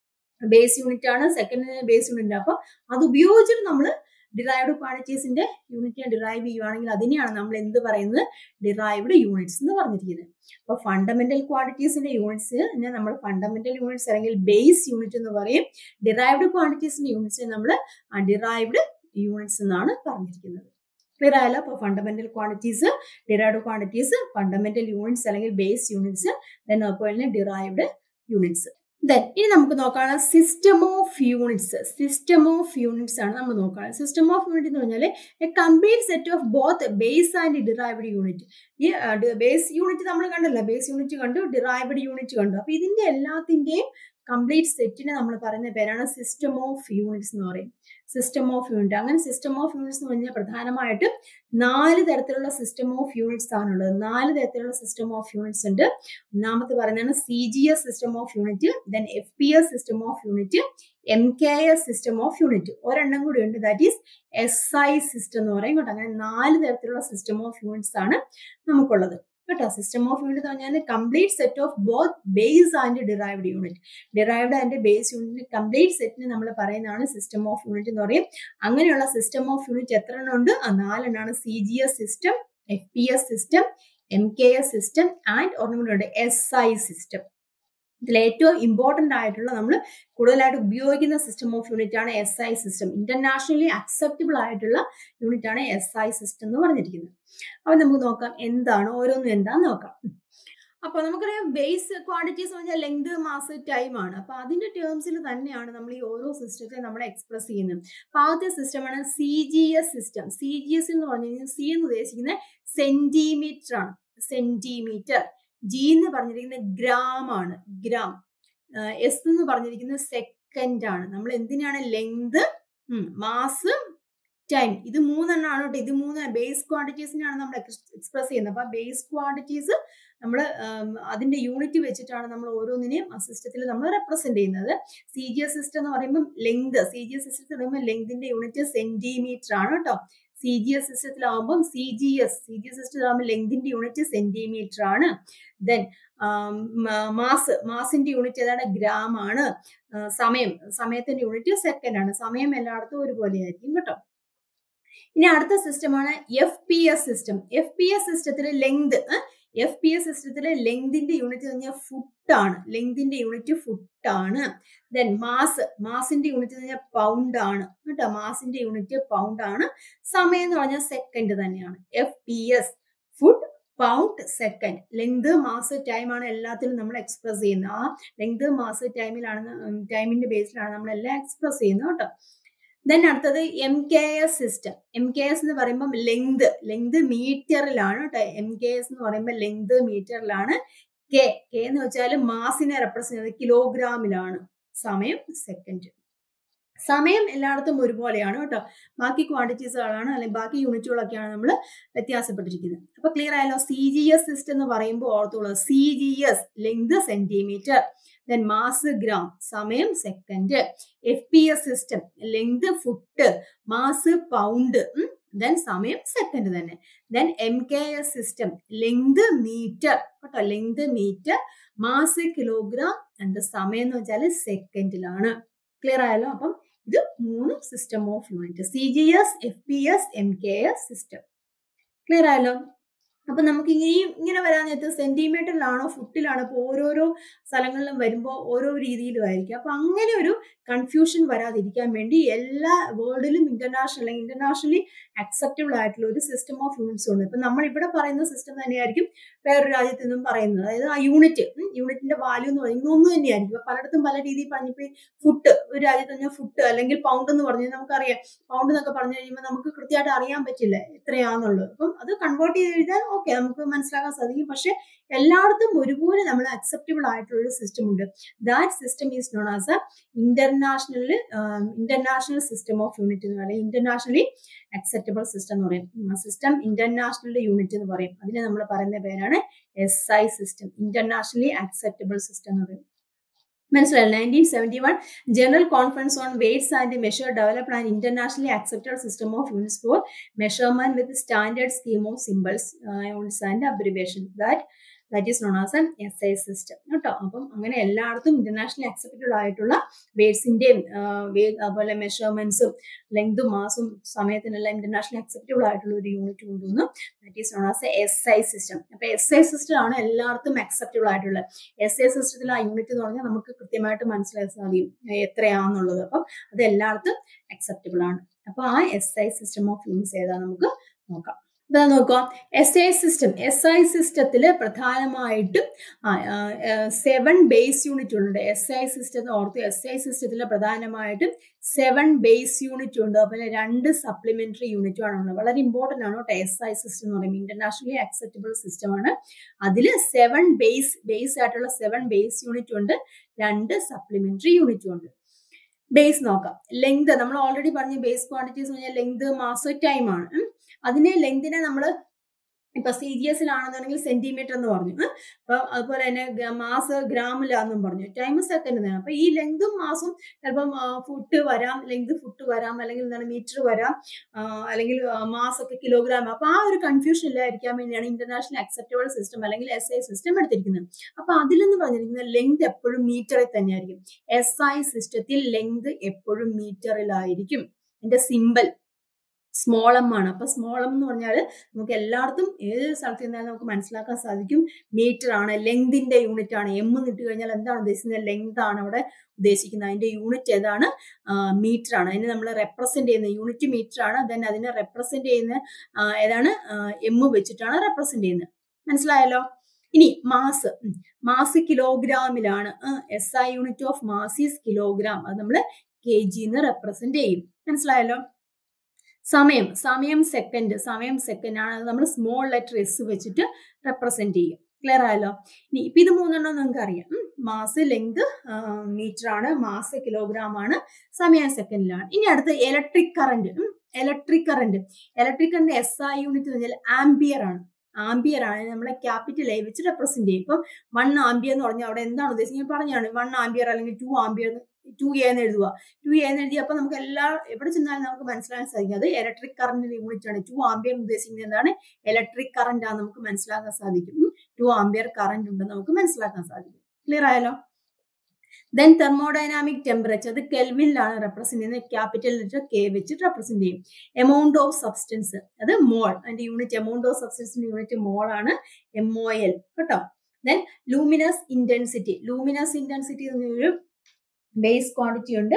ബേസ് യൂണിറ്റ് ആണ്, സെക്കൻഡിന് ബേസ് യൂണിറ്റ്. അപ്പൊ അത് ഉപയോഗിച്ചിട്ട് നമ്മൾ ഡിറൈവ്ഡ് ക്വാണ്ടിറ്റീസിന്റെ യൂണിറ്റിനെ ഡിറൈവ് ചെയ്യുവാണെങ്കിൽ അതിനെയാണ് നമ്മൾ എന്ത് പറയുന്നത്? ഡിറൈവ്ഡ് യൂണിറ്റ്സ് എന്ന് പറഞ്ഞിരിക്കുന്നത്. അപ്പൊ ഫണ്ടമെന്റൽ ക്വാണ്ടിറ്റീസിന്റെ യൂണിറ്റ്സ് നമ്മൾ ഫണ്ടമെന്റൽ യൂണിറ്റ്സ് അല്ലെങ്കിൽ ബേസ് യൂണിറ്റ് എന്ന് പറയും. ഡിറൈവ്ഡ് ക്വാണ്ടിറ്റീസിന്റെ യൂണിറ്റ്സ് നമ്മൾ ഡിറൈവ്ഡ് യൂണിറ്റ്സ് എന്നാണ് പറഞ്ഞിരിക്കുന്നത്. ക്ലിയർ ആയല്ലോ? അപ്പൊ fundamental quantities, derived quantities, fundamental units അല്ലെങ്കിൽ ബേസ് യൂണിറ്റ്സ്, ദെൻ അതുപോലെ തന്നെ ഡിറൈവ്ഡ് യൂണിറ്റ്സ്. ദെൻ ഇനി നമുക്ക് നോക്കാണ് system of units. System of units ആണ് നമ്മൾ നോക്കുന്നത്. സിസ്റ്റം ഓഫ് യൂണിറ്റ് എന്ന് പറഞ്ഞാൽ a complete set of both base and derived unit. ഈ ബേസ് യൂണിറ്റ് നമ്മൾ കണ്ടല്ലോ, ബേസ് യൂണിറ്റ് കണ്ടു, ഡിറൈവ്ഡ് യൂണിറ്റ് കണ്ടു. അപ്പൊ ഇതിന്റെ എല്ലാത്തിന്റെയും കംപ്ലീറ്റ് സെറ്റിനെ നമ്മൾ പറയുന്ന പേരാണ് സിസ്റ്റം ഓഫ് യൂണിറ്റ്സ് എന്ന് പറയും. System of unit. അങ്ങനെ സിസ്റ്റം ഓഫ് യൂണിറ്റ്സ് എന്ന് പറഞ്ഞാൽ പ്രധാനമായിട്ടും നാല് തരത്തിലുള്ള സിസ്റ്റം ഓഫ് യൂണിറ്റ്സ് ആണുള്ളത്. നാല് തരത്തിലുള്ള സിസ്റ്റം ഓഫ് യൂണിറ്റ്സ് ഉണ്ട്. ഒന്നാമത്തെ പറയുന്നതാണ് C G S system of unit, then F P S system of unit, M K S system of unit. ഒരെണ്ണം കൂടി ഉണ്ട്, that is S I system എന്ന് പറയും കേട്ടോ. അങ്ങനെ നാല് തരത്തിലുള്ള സിസ്റ്റം ഓഫ് യൂണിറ്റ്സ് ആണ് നമുക്കുള്ളത് കേട്ടോ. സിസ്റ്റം ഓഫ് യൂണിറ്റ് എന്ന് പറഞ്ഞാൽ complete set of both base and derived unit. Derived and base unit complete സെറ്റിന് നമ്മൾ പറയുന്നതാണ് സിസ്റ്റം ഓഫ് യൂണിറ്റ് എന്ന് പറയും. അങ്ങനെയുള്ള സിസ്റ്റം ഓഫ് യൂണിറ്റ് എത്ര എണ്ണം ഉണ്ട്? ആ നാലെണ്ണമാണ്. C G S system, F P S system, M K S system and ഒരെണ്ണം കൂടെ ഉണ്ട് എസ് ഐ സിസ്റ്റം. ഇതിൽ ഏറ്റവും ഇമ്പോർട്ടന്റ് ആയിട്ടുള്ള നമ്മൾ കൂടുതലായിട്ട് ഉപയോഗിക്കുന്ന സിസ്റ്റം ഓഫ് യൂണിറ്റ് ആണ് S I system. Internationally acceptable ആയിട്ടുള്ള യൂണിറ്റ് ആണ് എസ് ഐ സിസ്റ്റം എന്ന് പറഞ്ഞിരിക്കുന്നത്. അപ്പൊ നമുക്ക് നോക്കാം എന്താണ് ഓരോന്നും എന്താന്ന് നോക്കാം. അപ്പൊ നമുക്കറിയാം ബേസ് ക്വാണ്ടിറ്റീസ് എന്ന് പറഞ്ഞാൽ ലെങ്ത്, മാസ്, ടൈം ആണ്. അപ്പൊ അതിന്റെ ടേംസിൽ തന്നെയാണ് നമ്മൾ ഈ ഓരോ സിസ്റ്റത്തെ നമ്മൾ എക്സ്പ്രസ് ചെയ്യുന്നത്. അപ്പൊ ആദ്യത്തെ സിസ്റ്റമാണ് C G S system. C G S എന്ന് പറഞ്ഞു കഴിഞ്ഞാൽ സി എന്ന് ഉദ്ദേശിക്കുന്നത് സെന്റിമീറ്റർ ആണ്, സെന്റിമീറ്റർ. ജി എന്ന് പറഞ്ഞിരിക്കുന്നത് ഗ്രാം ആണ്, ഗ്രാം. എസ് എന്ന് പറഞ്ഞിരിക്കുന്നത് സെക്കൻഡ് ആണ്. നമ്മൾ എന്തിനാണ്? Length, mass, time. ഇത് മൂന്നെണ്ണമാണ് കേട്ടോ. ഇത് മൂന്ന് ബേസ് ക്വാണ്ടിറ്റീസിനാണ് നമ്മൾ എക്സ്പ്രസ് ചെയ്യുന്നത്. അപ്പൊ ബേസ് ക്വാണ്ടിറ്റീസ് നമ്മൾ അതിന്റെ യൂണിറ്റ് വെച്ചിട്ടാണ് നമ്മൾ ഓരോന്നിനെയും ആ സിസ്റ്റത്തിൽ നമ്മൾ റെപ്രസെന്റ് ചെയ്യുന്നത്. സി ജി എസ് സിസ്റ്റം എന്ന് പറയുമ്പോൾ ലെങ്ത്, സി ജി എസ് സിസ്റ്റത്തിൽ പറയുമ്പോൾ ലെങ്തിന്റെ യൂണിറ്റ് സെന്റിമീറ്റർ ആണ് കേട്ടോ. സി ജി എസ് സിസ്റ്റത്തിലാവുമ്പോൾ C G S C G S സിസ്റ്റത്തിലാവുമ്പോൾ ലെങ്തിന്റെ യൂണിറ്റ് സെന്റിമീറ്റർ ആണ്. ദെൻ മാസ്, മാസിന്റെ യൂണിറ്റ് ഏതാണ്? ഗ്രാം ആണ്. സമയം, സമയത്തിന്റെ യൂണിറ്റ് സെക്കൻഡ് ആണ്. സമയം എല്ലായിടത്തും ഒരുപോലെ ആയിരിക്കും കേട്ടോ. ഇനി അടുത്ത സിസ്റ്റമാണ് F P S system. F P S സിസ്റ്റത്തിലെ ലെങ്ത്, എഫ് പി എസ് സിസ്റ്റത്തിലെ ലെങ്തിന്റെ യൂണിറ്റ് എന്ന് പറഞ്ഞാൽ ഫുട്ട് ആണ്. ലെങ്തിന്റെ യൂണിറ്റ് ഫുട്ട് ആണ്. ദെൻ മാസ്, മാസിന്റെ യൂണിറ്റ് എന്ന് പറഞ്ഞാൽ പൗണ്ട് ആണ് കേട്ടോ. മാസിന്റെ യൂണിറ്റ് പൗണ്ട് ആണ്. സമയം എന്ന് പറഞ്ഞാൽ സെക്കൻഡ് തന്നെയാണ്. F P S foot, pound, second. Length, mass, time ആണ് എല്ലാത്തിലും നമ്മൾ എക്സ്പ്രസ് ചെയ്യുന്നത്. ആ ലെങ്ത്, മാസ്, ടൈമിലാണ്, ടൈമിന്റെ ബേസിലാണ് നമ്മൾ എല്ലാം എക്സ്പ്രസ് ചെയ്യുന്നത് കേട്ടോ. ദെൻ അടുത്തത് M K S system. M K S എന്ന് പറയുമ്പോൾ ലെങ്ത്, ലെങ്ത് മീറ്ററിലാണ് കേട്ടോ. എം കെ എസ് എന്ന് പറയുമ്പോൾ ലെങ്ത് മീറ്ററിലാണ്. കെ, കെ എന്ന് വെച്ചാൽ മാസിനെ റെപ്രസെന്റ് ചെയ്യുന്നത് കിലോഗ്രാമിലാണ്. സമയം സെക്കൻഡ്. സമയം എല്ലായിടത്തും ഒരുപോലെയാണ് കേട്ടോ. ബാക്കി ക്വാണ്ടിറ്റീസുകളാണ് അല്ലെങ്കിൽ ബാക്കി യൂണിറ്റുകളൊക്കെയാണ് നമ്മൾ വ്യത്യാസപ്പെട്ടിരിക്കുന്നത്. അപ്പൊ ക്ലിയർ ആയല്ലോ. സി ജി എസ് സിസ്റ്റം എന്ന് പറയുമ്പോൾ ഓർത്തോളൂ, C G S length centimetre, then mass gram, സമയം second. F P S system length foot, mass pound, then സമയം സെക്കൻഡ് തന്നെ. Then M K S system length metre കേട്ടോ, length metre, mass kilogram, and സമയം എന്ന് വെച്ചാൽ സെക്കൻഡിലാണ്. Clear ആയല്ലോ. അപ്പം ഇത് മൂന്ന് system of unit, C G S, F P S, M K S system. Clear ആയല്ലോ. അപ്പൊ നമുക്ക് ഇങ്ങനെ ഇങ്ങനെ വരാൻ നേരത്ത് സെന്റിമീറ്ററിലാണോ ഫുട്ടിലാണോ ഇപ്പോൾ ഓരോരോ സ്ഥലങ്ങളിലും വരുമ്പോൾ ഓരോ രീതിയിലും ആയിരിക്കും. അപ്പൊ അങ്ങനെ ഒരു കൺഫ്യൂഷൻ വരാതിരിക്കാൻ വേണ്ടി എല്ലാ വേൾഡിലും ഇന്റർനാഷണൽ അല്ലെങ്കിൽ ഇന്റർനാഷണലി അക്സെപ്റ്റബിൾ ആയിട്ടുള്ള ഒരു സിസ്റ്റം ഓഫ് യൂണിറ്റ്സ് ഉണ്ട്. ഇപ്പൊ നമ്മൾ ഇവിടെ പറയുന്ന സിസ്റ്റം തന്നെയായിരിക്കും വേറൊരു രാജ്യത്ത് നിന്നും പറയുന്നത്. അതായത് ആ യൂണിറ്റ്, യൂണിറ്റിന്റെ വാല്യൂ എന്ന് പറയുന്നത് ഒന്ന് തന്നെയായിരിക്കും. പലയിടത്തും പല രീതിയിൽ പറഞ്ഞപ്പോൾ ഫുട്ട്, ഒരു രാജ്യത്ത് പറഞ്ഞാൽ ഫുട്ട് അല്ലെങ്കിൽ പൗണ്ട് എന്ന് പറഞ്ഞാൽ നമുക്കറിയാം. പൗണ്ട് എന്നൊക്കെ പറഞ്ഞു കഴിയുമ്പോൾ നമുക്ക് കൃത്യമായിട്ട് അറിയാൻ പറ്റില്ല എത്രയാണെന്നുള്ളത്. അപ്പം അത് കൺവേർട്ട് ചെയ്ത് എഴുതാൻ ഓക്കെ നമുക്ക് മനസ്സിലാക്കാൻ സാധിക്കും. പക്ഷെ എല്ലായിടത്തും ഒരുപോലെ നമ്മൾ അക്സെപ്റ്റബിൾ ആയിട്ടുള്ള ഒരു സിസ്റ്റം ഉണ്ട്. That system is known as a international international system of unit എന്ന് പറയും. ഇന്റർനാഷണലി അക്സെപ്റ്റബിൾ സിസ്റ്റം എന്ന് പറയും. സിസ്റ്റം ഇന്റർനാഷണൽ യൂണിറ്റ് എന്ന് പറയും. അതിനെ നമ്മൾ പറയുന്ന പേരാണ് S I system, internationally acceptable system എന്ന് പറയും. മനസ്സിലായി. Nineteen seventy one general conference on weights and measure developed and internationally accepted system of units for measurement with standard scheme of symbols units and abbreviation that that is known as an S I system കേട്ടോ. അപ്പം അങ്ങനെ എല്ലായിടത്തും internationally accepted ആയിട്ടുള്ള വെയ്റ്റ്സിന്റെയും അതുപോലെ മെഷർമെന്റ്സും ലെങ്തും മാസും സമയത്തിനെല്ലാം internationally acceptable ആയിട്ടുള്ള ഒരു unit കൊണ്ടുവന്നു. That is known as a S I system. അപ്പൊ എസ് ഐ സിസ്റ്റം ആണ് എല്ലായിടത്തും അക്സെപ്റ്റബിൾ ആയിട്ടുള്ളത്. എസ് ഐ സിസ്റ്റത്തിൽ ആ യൂണിറ്റ് എന്ന് പറഞ്ഞാൽ നമുക്ക് കൃത്യമായിട്ട് മനസ്സിലാക്കാൻ സാധിക്കും എത്രയാണെന്നുള്ളത്. അപ്പം അത് എല്ലായിടത്തും അക്സെപ്റ്റബിൾ ആണ്. അപ്പൊ ആ S I system of units ഏതാ നമുക്ക് നോക്കാം. ഇതാ നോക്കാം. S I system S I സിസ്റ്റത്തില് പ്രധാനമായിട്ടും സെവൻ ബേസ് യൂണിറ്റ് ഉണ്ട്. എസ് ഐ സിസ്റ്റം ഓർത്ത് എസ് ഐ സിസ്റ്റത്തില് പ്രധാനമായിട്ടും സെവൻ ബേസ് യൂണിറ്റ് ഉണ്ട്. അതുപോലെ രണ്ട് സപ്ലിമെന്ററി യൂണിറ്റും ആണ് ഉള്ളത്. വളരെ ഇമ്പോർട്ടന്റ് ആണ് കേട്ടോ. എസ് ഐ സിസ്റ്റം എന്ന് പറയുമ്പോൾ ഇന്റർനാഷണലി അക്സെപ്റ്റബിൾ സിസ്റ്റം ആണ്. അതിൽ സെവൻ ബേസ് ബേസ് ആയിട്ടുള്ള സെവൻ ബേസ് യൂണിറ്റ് ഉണ്ട്, രണ്ട് സപ്ലിമെന്ററി യൂണിറ്റും ഉണ്ട്. ബേസ് നോക്കാം. ലെങ്ത് നമ്മൾ ഓൾറെഡി പറഞ്ഞ ബേസ് ക്വാണ്ടിറ്റീസ് പറഞ്ഞാൽ ലെങ്ത്, മാസ്, ടൈം ആണ്. അതിനെ ലെങ്തിനെ നമ്മൾ ഇപ്പൊ സി ജി എസിലാണെന്നുണ്ടെങ്കിൽ സെന്റിമീറ്റർ എന്ന് പറഞ്ഞു. അപ്പൊ അതുപോലെ തന്നെ മാസ് ഗ്രാമിലാന്നും പറഞ്ഞു. Time second. അപ്പൊ ഈ ലെങ്തും മാസും ചിലപ്പം ഫുട്ട് വരാം, ലെങ്ത് ഫുട്ട് വരാം, അല്ലെങ്കിൽ എന്താണ് മീറ്റർ വരാം, അല്ലെങ്കിൽ മാസ് ഒക്കെ കിലോഗ്രാം. അപ്പൊ ആ ഒരു കൺഫ്യൂഷൻ ഇല്ലായിരിക്കാൻ വേണ്ടിയാണ് ഇന്റർനാഷണൽ അക്സെപ്റ്റബിൾ സിസ്റ്റം അല്ലെങ്കിൽ എസ് ഐ സിസ്റ്റം എടുത്തിരിക്കുന്നത്. അപ്പൊ അതിലെന്ന് പറഞ്ഞിരിക്കുന്നത് ലെങ്ത് എപ്പോഴും മീറ്ററിൽ തന്നെയായിരിക്കും. എസ് ഐ സിസ്റ്റത്തിൽ ലെങ്ത് എപ്പോഴും മീറ്ററിലായിരിക്കും. എന്റെ സിമ്പിൾ സ്മോൾ എം ആണ്. അപ്പൊ സ്മോൾ എം എന്ന് പറഞ്ഞാൽ നമുക്ക് എല്ലായിടത്തും ഏത് സ്ഥലത്ത് നിന്നാലും നമുക്ക് മനസ്സിലാക്കാൻ സാധിക്കും മീറ്റർ ആണ്, ലെങ്തിന്റെ യൂണിറ്റ് ആണ്. എം എന്ന് ഇട്ട് കഴിഞ്ഞാൽ എന്താണ് ഉദ്ദേശിക്കുന്നത്? ലെങ്ത് ആണ് അവിടെ ഉദ്ദേശിക്കുന്നത്. അതിന്റെ യൂണിറ്റ് ഏതാണ്? മീറ്റർ ആണ്. അതിന് നമ്മൾ റെപ്രസെന്റ് ചെയ്യുന്ന യൂണിറ്റ് മീറ്റർ ആണ്. ദെൻ അതിനെ റെപ്രസെന്റ് ചെയ്യുന്ന ഏതാണ്? എം വെച്ചിട്ടാണ് റെപ്രസെന്റ് ചെയ്യുന്നത്. മനസ്സിലായല്ലോ. ഇനി മാസ് മാസ് കിലോഗ്രാമിലാണ്. S I unit of mass is kilogram. അത് നമ്മൾ കെ ജി എന്ന് റെപ്രസെന്റ് ചെയ്യും. മനസ്സിലായല്ലോ. സമയം സമയം സെക്കൻഡ് സമയം സെക്കൻഡ് ആണ്. അത് നമ്മൾ സ്മോൾ ലെറ്റർ എസ് വെച്ചിട്ട് റെപ്രസെന്റ് ചെയ്യും. ക്ലിയർ ആയല്ലോ. ഇനി ഇപ്പൊ ഇത് മൂന്നെണ്ണം നിങ്ങൾക്ക് അറിയാം. മാസ് ലെങ്ത് മീറ്റർ ആണ്, മാസ് കിലോഗ്രാം ആണ്, സമയം സെക്കൻഡിലാണ്. ഇനി അടുത്ത് electric current. Electric current electric current S I unit എന്ന് പറഞ്ഞാൽ ആംബിയർ ആണ്. ആംബിയർ ആണ്. നമ്മളെ ക്യാപിറ്റൽ എ വെച്ച് റെപ്രസെന്റ് ചെയ്യും. ഇപ്പം വൺ ആംബിയർ എന്ന് പറഞ്ഞാൽ അവിടെ എന്താണ് ഉദ്ദേശിക്കുന്നത് പറഞ്ഞാണ്. വൺ ആംബിയർ അല്ലെങ്കിൽ ടു ആംബിയർ, ടു എ എന്ന് എഴുതുക. ടു എ എന്ന് എഴുതി അപ്പൊ നമുക്ക് എല്ലാ എവിടെ ചെന്നാലും നമുക്ക് മനസ്സിലാക്കാൻ സാധിക്കും അത് ഇലക്ട്രിക് കറന്റിന്റെ യൂണിറ്റ് ആണ്. ടു ആംബിയർ ഉദ്ദേശിക്കുന്നത് എന്താണ്? ഇലക്ട്രിക് കറന്റ് ആണ് നമുക്ക് മനസ്സിലാക്കാൻ സാധിക്കും. ടു ആംബിയർ കറന്റ് ഉണ്ടെന്ന് നമുക്ക് മനസ്സിലാക്കാൻ സാധിക്കും. ക്ലിയർ ആയല്ലോ. ദെൻ തെർമോഡൈനാമിക് ടെമ്പറേച്ചർ അത് കെൽവിനിലാണ് റെപ്രസെന്റ് ചെയ്യുന്നത്. ക്യാപിറ്റൽ ലെറ്റർ കെ വെച്ചിട്ട് റെപ്രസെന്റ് ചെയ്യും. എമൗണ്ട് ഓഫ് സബ്സ്റ്റൻസ് അത് മോൾ. അതിന്റെ യൂണിറ്റ് എമൗണ്ട് ഓഫ് സബ്സ്റ്റൻസിന്റെ യൂണിറ്റ് മോൾ ആണ്, എം ഒ എൽ കേട്ടോ. Then luminous intensity. Luminous intensity എന്നൊരു ബേസ് ക്വാണ്ടിറ്റി ഉണ്ട്.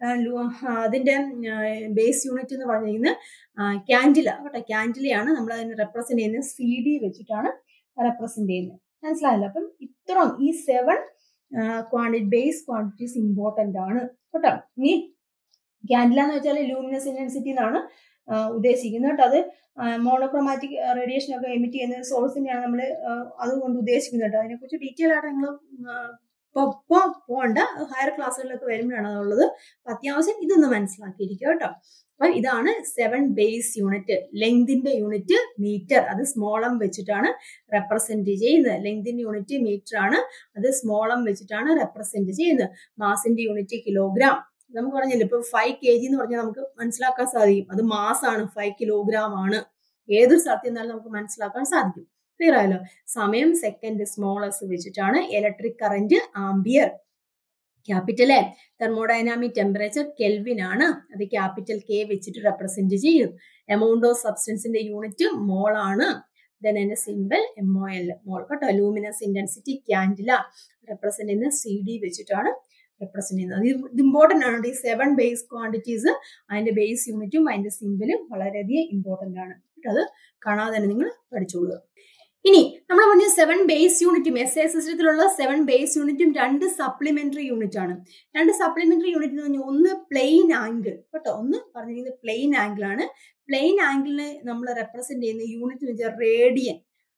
അതിന്റെ ബേസ് യൂണിറ്റ് എന്ന് പറഞ്ഞിരിക്കുന്നത് ക്യാൻഡില കേട്ടോ. ക്യാൻഡിലയാണ് നമ്മൾ അതിനെ റെപ്രസെന്റ് ചെയ്യുന്നത്. സി ഡി വെച്ചിട്ടാണ് റെപ്രസെന്റ് ചെയ്യുന്നത്. മനസ്സിലായല്ലോ. അപ്പം ഇത്രയും ഈ seven quantity base quantities important ആണ് കേട്ടോ. ഇനി ക്യാൻഡില എന്ന് വെച്ചാൽ ലൂമിനസ് ഇന്റൻസിറ്റി എന്നാണ് ഉദ്ദേശിക്കുന്നത് കേട്ടോ. അത് മോണോക്രോമാറ്റിക് റേഡിയേഷൻ ഒക്കെ എമിറ്റ് ചെയ്യുന്ന സോഴ്സിനെയാണ് നമ്മൾ അതുകൊണ്ട് ഉദ്ദേശിക്കുന്നത് കേട്ടോ. അതിനെക്കുറിച്ച് ഡീറ്റെയിൽ ആയിട്ട് നിങ്ങൾ ഇപ്പൊ ഇപ്പൊ പോകണ്ട, ഹയർ ക്ലാസ്സുകളിലൊക്കെ വരുമ്പോഴാണ് അതുള്ളത്. അപ്പൊ അത്യാവശ്യം ഇതൊന്ന് മനസ്സിലാക്കിയിരിക്കുക കേട്ടോ. അപ്പൊ ഇതാണ് സെവൻ ബേസ് യൂണിറ്റ്. ലെങ്തിന്റെ യൂണിറ്റ് മീറ്റർ, അത് സ്മോൾ എം വെച്ചിട്ടാണ് റെപ്രസെന്റ് ചെയ്യുന്നത്. ലെങ്തിന്റെ യൂണിറ്റ് മീറ്റർ ആണ്, അത് സ്മോൾ എം വെച്ചിട്ടാണ് റെപ്രസെന്റ് ചെയ്യുന്നത്. മാസിന്റെ യൂണിറ്റ് കിലോഗ്രാം. നമുക്ക് പറഞ്ഞില്ല ഇപ്പൊ ഫൈവ് കെ ജി എന്ന് പറഞ്ഞാൽ നമുക്ക് മനസ്സിലാക്കാൻ സാധിക്കും അത് മാസ് ആണ്, ഫൈവ് കിലോഗ്രാം ആണ്. ഏതൊരു സ്ഥലത്ത് നിന്നാലും നമുക്ക് മനസ്സിലാക്കാൻ സാധിക്കും. ക്ലിയർ ആയല്ലോ. സമയം സെക്കൻഡ് സ്മോൾ എസ് വെച്ചിട്ടാണ്. Electric current ampere. Capital A. Thermodynamic temperature kelvin ആണ്, അത് ക്യാപിറ്റൽ കെ വെച്ചിട്ട് റെപ്രസെന്റ് ചെയ്യും. എമൗണ്ട് ഓഫ് സബ്സ്റ്റൻസിന്റെ യൂണിറ്റ് മോൾ ആണ്. ദെൻ അതിന്റെ simple M O L mole കേട്ടോ. ലൂമിനസ് ഇന്റൻസിറ്റി ക്യാൻഡില റെപ്രസെന്റ് ചെയ്യുന്ന സി ഡി വെച്ചിട്ടാണ് റെപ്രസെന്റ് ചെയ്യുന്നത്. ഇത് ഇമ്പോർട്ടന്റ് ആണ്. ഈ സെവൻ ബേസ് ക്വാണ്ടിറ്റീസ് അതിന്റെ ബേസ് യൂണിറ്റും അതിന്റെ സിമ്പിളും വളരെയധികം ഇമ്പോർട്ടന്റ് ആണ്. അത് കാണാതെ തന്നെ നിങ്ങൾ പഠിച്ചോളുക. ഇനി നമ്മൾ പറഞ്ഞ സെവൻ ബേസ് യൂണിറ്റും എസ് ഐ സിസ്റ്റത്തിലുള്ള സെവൻ ബേസ് യൂണിറ്റും രണ്ട് സപ്ലിമെന്ററി യൂണിറ്റ് ആണ്. രണ്ട് സപ്ലിമെന്ററി യൂണിറ്റ് എന്ന് പറഞ്ഞാൽ ഒന്ന് പ്ലെയിൻ ആംഗിൾ കേട്ടോ. ഒന്ന് പറഞ്ഞിരിക്കുന്നത് പ്ലെയിൻ ആംഗിൾ ആണ്. പ്ലെയിൻ ആംഗിളിനെ നമ്മൾ റെപ്രസെന്റ് ചെയ്യുന്ന യൂണിറ്റ് എന്ന് വെച്ചാൽ റേഡിയൻ.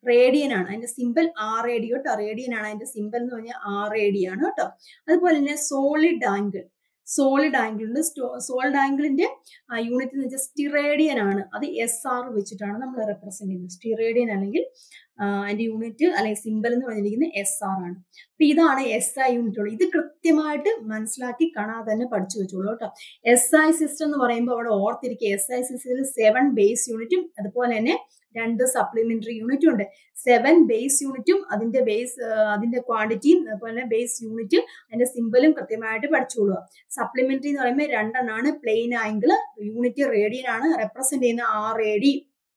റേഡിയൻ ആണ്. അതിന്റെ സിമ്പിൾ ആർ എ ഡി കേട്ടോ. റേഡിയൻ ആണ് അതിന്റെ സിമ്പിൾ എന്ന് പറഞ്ഞാൽ ആർ എ ഡി ആണ് കേട്ടോ. അതുപോലെ തന്നെ സോളിഡ് ആംഗിൾ, സോളിഡ് ആംഗിൾ ഉണ്ട്. സോളിഡ് ആംഗിളിന്റെ യൂണിറ്റ് എന്ന് വെച്ചാൽ സ്റ്റിറേഡിയൻ ആണ്. അത് എസ് ആർ വെച്ചിട്ടാണ് നമ്മൾ റെപ്രസെന്റ് ചെയ്യുന്നത്. സ്റ്റിറേഡിയൻ അല്ലെങ്കിൽ അതിന്റെ യൂണിറ്റ് അല്ലെങ്കിൽ സിമ്പിൾ എന്ന് പറഞ്ഞിരിക്കുന്നത് എസ് ആർ ആണ്. അപ്പൊ ഇതാണ് എസ് ഐ യൂണിറ്റുകൾ. ഇത് കൃത്യമായിട്ട് മനസ്സിലാക്കി കാണാതെ തന്നെ പഠിച്ചു വെച്ചോളൂ കേട്ടോ. എസ് ഐ സിസ്റ്റം എന്ന് പറയുമ്പോൾ അവിടെ ഓർത്തിരിക്കുക, എസ് ഐ സിസ്റ്റത്തിൽ സെവൻ ബേസ് യൂണിറ്റും അതുപോലെ തന്നെ രണ്ട് സപ്ലിമെന്ററി യൂണിറ്റും ഉണ്ട്. സെവൻ ബേസ് യൂണിറ്റും അതിന്റെ ബേസ് അതിന്റെ ക്വാണ്ടിറ്റിയും അതുപോലെ തന്നെ ബേസ് യൂണിറ്റും അതിന്റെ സിമ്പിളും കൃത്യമായിട്ട് പഠിച്ചോളുക. സപ്ലിമെന്ററി എന്ന് പറയുമ്പോൾ രണ്ടെണ്ണമാണ്. പ്ലെയിൻ ആംഗിൾ യൂണിറ്റ് റേഡിയൻ ആണ്, റെപ്രസെന്റ് ചെയ്യുന്ന R A D.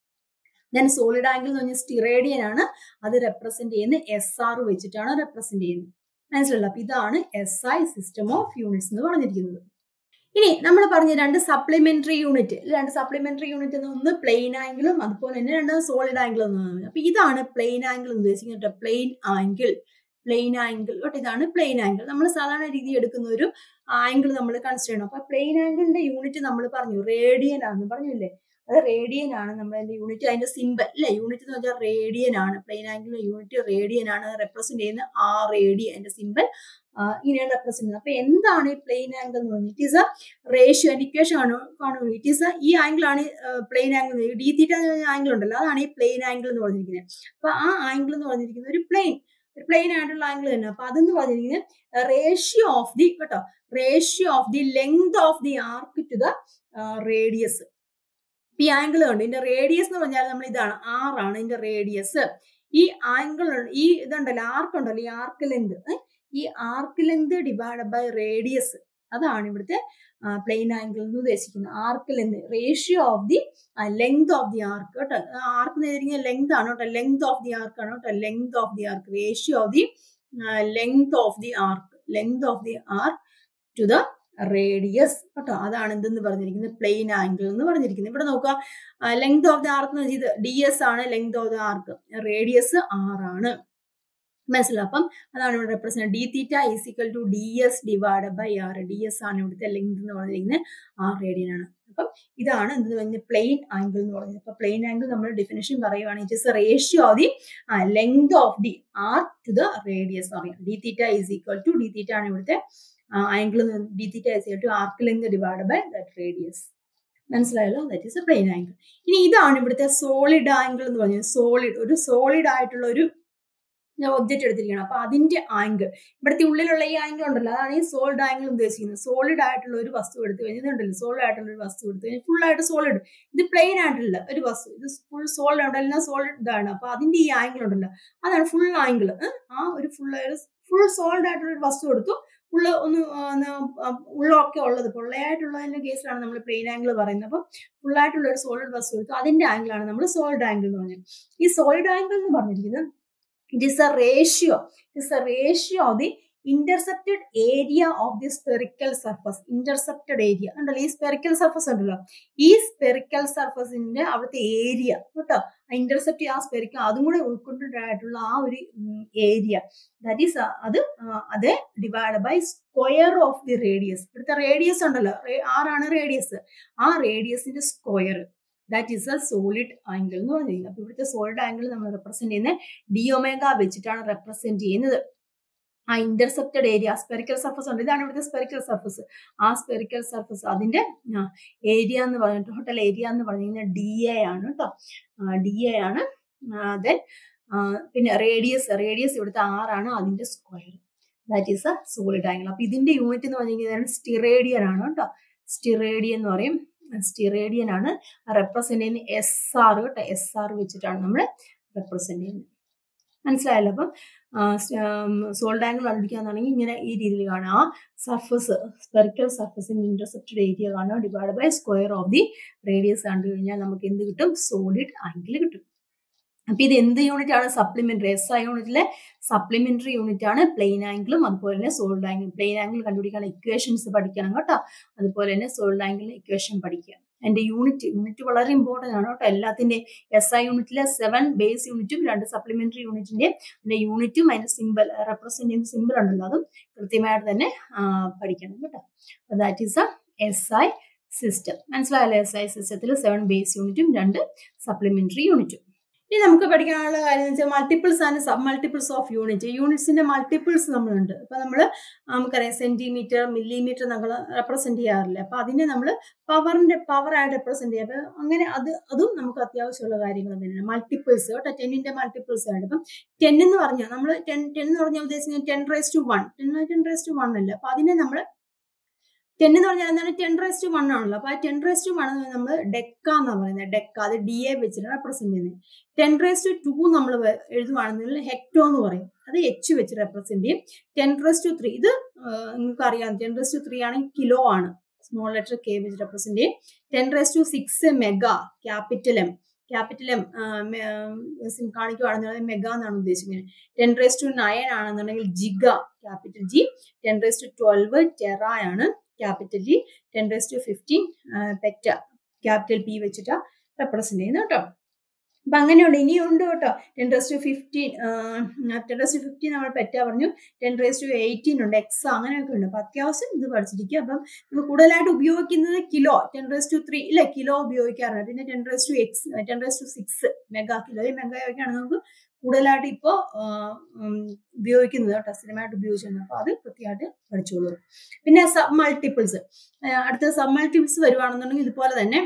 Then solid angle എന്ന് പറഞ്ഞാൽ സ്റ്റിറേഡിയൻ ആണ്, അത് റെപ്രസെന്റ് ചെയ്യുന്ന എസ് ആർ വെച്ചിട്ടാണ് റെപ്രസെന്റ് ചെയ്യുന്നത്. മനസ്സിലല്ലോ. അപ്പൊ ഇതാണ് S I system of units എന്ന് പറഞ്ഞിരിക്കുന്നത്. ഇനി നമ്മൾ പറഞ്ഞ രണ്ട് സപ്ലിമെന്ററി യൂണിറ്റ്, രണ്ട് സപ്ലിമെന്ററി യൂണിറ്റ് എന്ന് ഒന്ന് പ്ലെയിൻ ആംഗിളും അതുപോലെ തന്നെ രണ്ട് സോളിഡ് ആംഗിളും എന്ന്. അപ്പൊ ഇതാണ് പ്ലെയിൻ ആംഗിൾ എന്ന് ഉദ്ദേശിക്കുന്നത്. പ്ലെയിൻ ആംഗിൾ, പ്ലെയിൻ ആംഗിൾ കേട്ടോ. ഇതാണ് പ്ലെയിൻ ആംഗിൾ. നമ്മൾ സാധാരണ രീതി എടുക്കുന്ന ഒരു ആംഗിൾ നമ്മൾ കൺസിഡർ ചെയ്യണം. അപ്പൊ പ്ലെയിൻ ആംഗിളിന്റെ യൂണിറ്റ് നമ്മൾ പറഞ്ഞു റേഡിയൻ ആണെന്ന് പറഞ്ഞില്ലേ. അത് റേഡിയൻ ആണ് നമ്മളതിന്റെ യൂണിറ്റ്. അതിന്റെ സിമ്പിൾ അല്ലെ, യൂണിറ്റ് എന്ന് വെച്ചാൽ റേഡിയൻ ആണ്. പ്ലെയിൻ ആംഗിളിന്റെ യൂണിറ്റ് റേഡിയൻ ആണ്, റെപ്രസെന്റ് ചെയ്യുന്ന ആർ എ ഡി. അതിന്റെ സിമ്പിൾ ഇങ്ങനെയാണ് റെപ്രസെന്റ് ചെയ്യുന്നത്. അപ്പൊ എന്താണ് ഈ പ്ലെയിൻ ആംഗിൾ എന്ന് പറഞ്ഞാൽ it is a ratio. Equation ആണ് കാണുന്നത്. ഇറ്റ് ഈസ് ഈ ആംഗിൾ ആണ് plane angle. D theta angle ഉണ്ടല്ലോ, അതാണ് ഈ പ്ലെയിൻ ആംഗിൾ എന്ന് പറഞ്ഞിരിക്കുന്നത്. അപ്പൊ ആ ആംഗിൾ എന്ന് പറഞ്ഞിരിക്കുന്നത് ഒരു പ്ലെയിൻ പ്ലെയിൻ ആയിട്ടുള്ള ആംഗിൾ തന്നെ. അപ്പൊ അതെന്ന് പറഞ്ഞിരിക്കുന്നത് റേഷ്യോ ഓഫ് ദി കേട്ടോ, ratio of the length of the arc to the radius. ഈ ആംഗിൾ ഉണ്ട്. ഇതിന്റെ റേഡിയസ് എന്ന് പറഞ്ഞാൽ നമ്മൾ ഇതാണ്, ആർ ആണ് ഇതിന്റെ റേഡിയസ്. ഈ ആംഗിൾ ഈ ഇതുണ്ടല്ലോ, ആർക്ക് ഉണ്ടല്ലോ, ഈ ആർക്ക് ലെങ്ത്, ഈ arc length divide by radius, അതാണ് ഇവിടുത്തെ പ്ലെയിൻ ആംഗിൾ എന്ന് ഉദ്ദേശിക്കുന്നത്. Arc length, ratio of the length of the arc കേട്ടോ. ആർക്ക് നേരിയ ലെങ്ത് ആണ് കേട്ടോ, ലെങ്ത് ഓഫ് ദി ആർക്ക് ആണ് കേട്ടോ, length of the arc, ratio of the length of the arc, length of the arc to the radius കേട്ടോ. അതാണ് എന്തെന്ന് പറഞ്ഞിരിക്കുന്നത്, പ്ലെയിൻ ആംഗിൾ എന്ന് പറഞ്ഞിരിക്കുന്നത്. ഇവിടെ നോക്കുക, ലെങ്ത് ഓഫ് ദി ആർക്ക് എന്ന് വെച്ചാൽ ഡി എസ് ആണ് length of the arc, radius R ആണ്. മനസ്സിലാവും. അപ്പം അതാണ് ഇവിടെ represent. D theta is equal to D S divide by R. D S ആണ് ഇവിടുത്തെ ലെങ്ത് എന്ന് പറഞ്ഞിരിക്കുന്നത്, ആർ റേഡിയൻ ആണ്. അപ്പം ഇതാണ് എന്ത് പറയുന്നത്, പ്ലെയിൻ ആംഗിൾ എന്ന് പറയുന്നത്. അപ്പൊ പ്ലെയിൻ ആംഗിൾ നമ്മൾ ഡെഫിനേഷൻ പറയുവാണെങ്കിൽ it is ratio of the length of the R to the radius അറിയാം. D theta is equal to D theta ആണ് ഇവിടുത്തെ angle. D theta is equal to arc length divide by that radius. മനസ്സിലായല്ലോ, that is a plane angle. ഇനി ഇതാണ് ഇവിടുത്തെ solid angle എന്ന് പറഞ്ഞത്. Solid, ഒരു സോളിഡ് ആയിട്ടുള്ള ഒരു ഒബ്ജക്റ്റ് എടുത്തിരിക്കണം. അപ്പൊ അതിന്റെ ആംഗിൾ, ഇവിടുത്തെ ഉള്ളിലുള്ള ഈ ആംഗിൾ ഉണ്ടല്ലോ, അതാണ് ഈ സോളിഡ് ആംഗിൾ ഉദ്ദേശിക്കുന്നത്. സോളിഡ് ആയിട്ടുള്ള ഒരു വസ്തു എടുത്തു കഴിഞ്ഞാൽ ഉണ്ടല്ലോ, സോളിഡ് ആയിട്ടുള്ള ഒരു വസ്തു എടുത്തു കഴിഞ്ഞാൽ ഫുൾ ആയിട്ട് സോളിഡ്. ഇത് പ്ലെയിൻ ആയിട്ടുള്ള ഒരു വസ്തു, ഇത് ഫുൾ സോളിഡ് ഉണ്ട്, എല്ലാം സോളിഡ് ഇതാണ്. അപ്പൊ അതിന്റെ ഈ ആംഗിൾ ഉണ്ടല്ലോ, അതാണ് ഫുൾ ആംഗിൾ. ആ ഒരു ഫുൾ ഫുൾ സോളിഡ് ആയിട്ടുള്ള ഒരു വസ്തു എടുത്തു, ഉള്ള ഒന്ന് ഉള്ളൊക്കെ ഉള്ളത് പൊള്ളയായിട്ടുള്ളതിന്റെ കേസിലാണ് നമ്മൾ പ്ലെയിൻ ആംഗിൾ പറയുന്നത്. അപ്പം ഫുള്ളായിട്ടുള്ള ഒരു സോളിഡ് വസ്തു എടുത്തു, അതിന്റെ ആംഗിളാണ് നമ്മൾ സോളിഡ് ആംഗിൾ എന്ന് പറഞ്ഞത്. ഈ സോളിഡ് ആംഗിൾ എന്ന് പറഞ്ഞിരിക്കുന്നത് it is a ratio, it is a ratio of the intercepted area of the spherical surface. Intercepted area ഉണ്ടല്ലോ, ഈ സ്പെറിക്കൽ സർഫസ് ഉണ്ടല്ലോ, ഈ സ്പെറിക്കൽ സർഫസിന്റെ അവിടുത്തെ ഏരിയ കേട്ടോ, ഇന്റർസെപ്റ്റ് ആ സ്പെറിക്കൽ അതും കൂടെ ഉൾക്കൊണ്ടിട്ടായിട്ടുള്ള ആ ഒരു ഏരിയ, ദാറ്റ് ഈസ് അത് അത് divide by square of the radius. ഇവിടുത്തെ റേഡിയസ് ഉണ്ടല്ലോ, ആറാണ് റേഡിയസ്, ആ റേഡിയസിന്റെ square, that is a solid angle എന്ന് പറഞ്ഞിരിക്കുന്നത്. അപ്പൊ ഇവിടുത്തെ സോളിഡ് ആംഗിൾ നമ്മൾ റെപ്രസെന്റ് ചെയ്യുന്നത് ഡി ഒമേഗ വെച്ചിട്ടാണ് റെപ്രസെന്റ് ചെയ്യുന്നത്. ആ ഇന്റർസെപ്റ്റഡ് ഏരിയ, സ്പെറിക്കൽ സർഫസ് ഉണ്ട്, ഇതാണ് ഇവിടുത്തെ സ്പെറിക്കൽ സർഫസ്. ആ സ്പെറിക്കൽ സർഫസ് അതിന്റെ ഏരിയ എന്ന് പറഞ്ഞിട്ട് ടോട്ടൽ ഏരിയ എന്ന് പറഞ്ഞിരിക്കുന്നത് ഡി എ ആണ് കേട്ടോ, ഡി എ ആണ്. ദെൻ പിന്നെ റേഡിയസ്, റേഡിയസ് ഇവിടുത്തെ ആറാണ്, അതിന്റെ square, that is a solid angle. അപ്പൊ ഇതിന്റെ യൂണിറ്റ് എന്ന് പറഞ്ഞിരിക്കുന്നത് സ്റ്റിറേഡിയൻ ആണ് കേട്ടോ. സ്റ്റിറേഡിയൻ എന്ന് പറയും, സ്റ്റിറേഡിയൻ ആണ്. റെപ്രസെന്റ് ചെയ്യുന്ന എസ് ആർ കേട്ടോ, എസ് ആർ വെച്ചിട്ടാണ് നമ്മൾ റെപ്രസെന്റ് ചെയ്യുന്നത്. മനസ്സിലായല്ലോ. അപ്പം സോളിഡ് ആംഗിൾ കണ്ടുപിടിക്കാന്നാണെങ്കിൽ ഇങ്ങനെ ഈ രീതിയിൽ കാണാം. ആ സർഫസ്, സ്പെറിക്കൽ സർഫസിന്റെ ഇന്റർസെപ്റ്റഡ് ഏരിയ കാണുക divide by square of the radius കണ്ടു കഴിഞ്ഞാൽ നമുക്ക് എന്ത് കിട്ടും, സോളിഡ് ആംഗിൾ കിട്ടും. അപ്പൊ ഇത് എന്ത് യൂണിറ്റ് ആണ്, സപ്ലിമെന്ററി. എസ് ഐ യൂണിറ്റിലെ സപ്ലിമെന്ററി യൂണിറ്റ് ആണ് പ്ലെയിൻ ആംഗിളും അതുപോലെ തന്നെ സോളിഡ് ആംഗിൾ. പ്ലെയിൻ ആംഗിൾ കണ്ടുപിടിക്കാൻ ഇക്വേഷൻസ് പഠിക്കണം കേട്ടോ, അതുപോലെ തന്നെ സോളിഡ് ആംഗിളിന്റെ ഇക്വേഷൻ പഠിക്കുക. അതിന്റെ യൂണിറ്റ് യൂണിറ്റ് വളരെ ഇമ്പോർട്ടന്റ് ആണ് കേട്ടോ. എല്ലാത്തിന്റെ എസ് ഐ യൂണിറ്റിലെ സെവൻ ബേസ് യൂണിറ്റും രണ്ട് സപ്ലിമെന്ററി യൂണിറ്റിന്റെ അതിന്റെ യൂണിറ്റും അതിന്റെ സിമ്പിൾ റെപ്രസെന്റ് ചെയ്യുന്ന സിമ്പിൾ ഉണ്ടല്ലോ, അതും കൃത്യമായിട്ട് തന്നെ പഠിക്കണം കേട്ടോ. That is a S I system. മനസ്സിലായല്ലോ, എസ് ഐ സിസ്റ്റത്തിൽ സെവൻ ബേസ് യൂണിറ്റും രണ്ട് സപ്ലിമെന്ററി യൂണിറ്റും. ഇനി നമുക്ക് പഠിക്കാനുള്ള കാര്യം എന്ന് വെച്ചാൽ multiples and sub multiples of unit. യൂണിറ്റ്സിന്റെ മൾട്ടിപ്പിൾസ് നമ്മളുണ്ട്. അപ്പൊ നമ്മൾ നമുക്കറിയാം സെന്റിമീറ്റർ മില്ലിമീറ്റർ നമ്മൾ റെപ്രസെന്റ് ചെയ്യാറില്ല. അപ്പൊ അതിനെ നമ്മൾ പവറിന്റെ പവർ ആയിട്ട് റെപ്രസെന്റ് ചെയ്യാം. അപ്പൊ അങ്ങനെ അത് അതും നമുക്ക് അത്യാവശ്യമുള്ള കാര്യങ്ങൾ തന്നെയാണ്. മൾട്ടിപ്പിൾസ് കേട്ടോ, ടെന്നിന്റെ മൾട്ടിപ്പിൾസ് ആയിട്ട്. അപ്പം ടെൻ എന്ന് പറഞ്ഞാൽ നമ്മൾ ടെൻ ടെൻ എന്ന് പറഞ്ഞാൽ ഉദ്ദേശിക്കുന്നത് ten raise to one ten ten raise to one അല്ല. അപ്പൊ അതിനെ നമ്മൾ ടെൻ എന്ന് പറഞ്ഞാൽ എന്താണ്, ടെൻ റേസ് ടു വൺ ആണല്ലോ. അപ്പൊ ആ ടെൻ റേസ് ടു വൺ എന്ന് നമ്മൾ ഡെക്ക എന്നാണ് പറയുന്നത്. ഡെക്ക അത് ഡി എ വെച്ചിട്ട് റെപ്രസെന്റ് ചെയ്യുന്നത്. ടെൻ റേസ് ടു ടു നമ്മൾ എഴുതുവാണെന്നുണ്ടെങ്കിൽ ഹെക്ടോ എന്ന് പറയും, അത് എച്ച് വെച്ച് റെപ്രസെന്റ് ചെയ്യും. ടെൻ റേസ് ടു ത്രീ ഇത് നിങ്ങൾക്ക് അറിയാം, ടെൻ റേസ് ടു ത്രീ ആണെങ്കിൽ കിലോ ആണ്, സ്മോൾ ലെറ്റർ കെ വെച്ച് റെപ്രസെന്റ് ചെയ്യും. Ten raise to six mega, capital M capital M കാണിക്കുവാണെന്നുണ്ടെങ്കിൽ മെഗാ എന്നാണ് ഉദ്ദേശിക്കുന്നത്. ടെൻ റേസ് ടു നയൻ ആണെന്നുണ്ടെങ്കിൽ giga, capital G. Ten raise to twelve tera ആണ്, capital G. Ten raise to fifteen peta, capital P വെച്ചിട്ടാ represent ചെയ്യുന്നത് കേട്ടോ. അപ്പൊ അങ്ങനെയുണ്ട്, ഇനിയുണ്ട് കേട്ടോ. Ten raise to fifteen ten raise to fifteen നമ്മൾ പെറ്റ പറഞ്ഞു. ടെൻ റേസ് ടു എയ്റ്റീൻ ഉണ്ട്, എക്സ് അങ്ങനെയൊക്കെ ഉണ്ട്. അപ്പൊ അത്യാവശ്യം ഇത് പഠിച്ചിരിക്കുക. അപ്പം നമ്മൾ കൂടുതലായിട്ട് ഉപയോഗിക്കുന്നത് kilo, ten raise to three ഇല്ലേ, കിലോ ഉപയോഗിക്കാറുണ്ട്. പിന്നെ ten raise to X ten raise to six mega, kilo മെഗായൊക്കെയാണ് നമുക്ക് കൂടുതലായിട്ട് ഇപ്പോ ഉപയോഗിക്കുന്നത് കേട്ടോ, സ്ഥിരമായിട്ട് ഉപയോഗിച്ചിരുന്നത്. അപ്പൊ അത് കൃത്യമായിട്ട് പഠിച്ചോളൂ. പിന്നെ സബ് മൾട്ടിപ്പിൾസ്, അടുത്ത സബ് മൾട്ടിപ്പിൾസ് വരുവാണെന്നുണ്ടെങ്കിൽ ഇതുപോലെ തന്നെ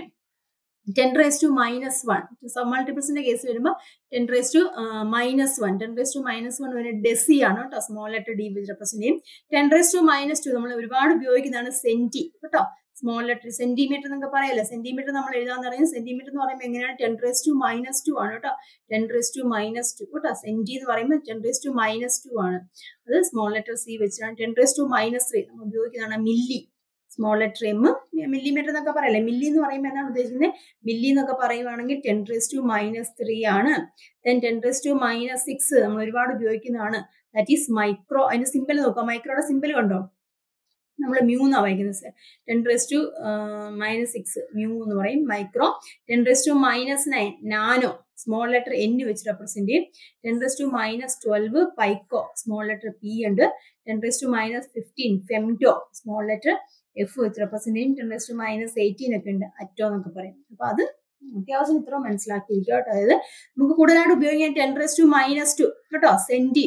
ten raise to minus one, sub മൾട്ടിപ്പിൾസിന്റെ കേസ് വരുമ്പോൾ ten raise to minus one ten raise to minus one വരെ ഡെസി ആണ് കേട്ടോ, സ്മോൾ ലെറ്റർ ഡി വെച്ച് റെപ്രസെന്റ് ചെയ്യും. Ten raise to minus two നമ്മൾ ഒരുപാട് ഉപയോഗിക്കുന്നതാണ് സെന്റി കേട്ടോ, സ്മോൾ ലെറ്റർ സെന്റിമീറ്റർ എന്നൊക്കെ പറയല്ലേ. സെന്റിമീറ്റർ നമ്മൾ എഴുതാന്ന് പറയുന്നത്, സെന്റിമീറ്റർ എന്ന് പറയുമ്പോൾ എങ്ങനെയാണ്, ten raise to minus two ആണ് കേട്ടോ, ten raise to minus two കേട്ടോ. സെന്റി എന്ന് പറയുമ്പോൾ ten raise to minus two ആണ്, അത് സ്മോൾ ലെറ്റർ സി വെച്ചാണ്. Ten raise to minus three നമ്മൾ ഉപയോഗിക്കുന്നതാണ് milli, small letter M. Millimetre എന്നൊക്കെ പറയല്ലേ, മില്ലി എന്ന് പറയുമ്പോൾ എന്താണ് ഉദ്ദേശിക്കുന്നത്, മില്ലി എന്നൊക്കെ പറയുവാണെങ്കിൽ ten raise to minus three ആണ്. Then ten raise to minus six നമ്മൾ ഒരുപാട് ഉപയോഗിക്കുന്നതാണ്, ദാറ്റ് ഈസ് മൈക്രോ. അതിന്റെ സിമ്പിൾ നോക്കാം, മൈക്രോയുടെ സിമ്പിൾ കണ്ടോ, നമ്മൾ മ്യൂ എന്നാണ് വായിക്കുന്നത്. Ten raise to minus six mu എന്ന് പറയും, micro. Ten raise to minus nine nano, small letter N വെച്ച് റെപ്രസെന്റ് ചെയ്യും. Ten raise to minus twelve pico, small letter P ഉണ്ട്. Ten raise to minus fifteen femto, small letter F വെച്ച് represent ചെയ്യും. Ten raise to minus eighteen ഒക്കെ ഉണ്ട്, Atto എന്നൊക്കെ പറയും. അപ്പൊ അത് അത്യാവശ്യം ഇത്ര മനസ്സിലാക്കിയിരിക്കും കേട്ടോ. അതായത് നമുക്ക് കൂടുതലായിട്ട് ഉപയോഗിക്കാൻ ten raise to minus two കേട്ടോ, centi.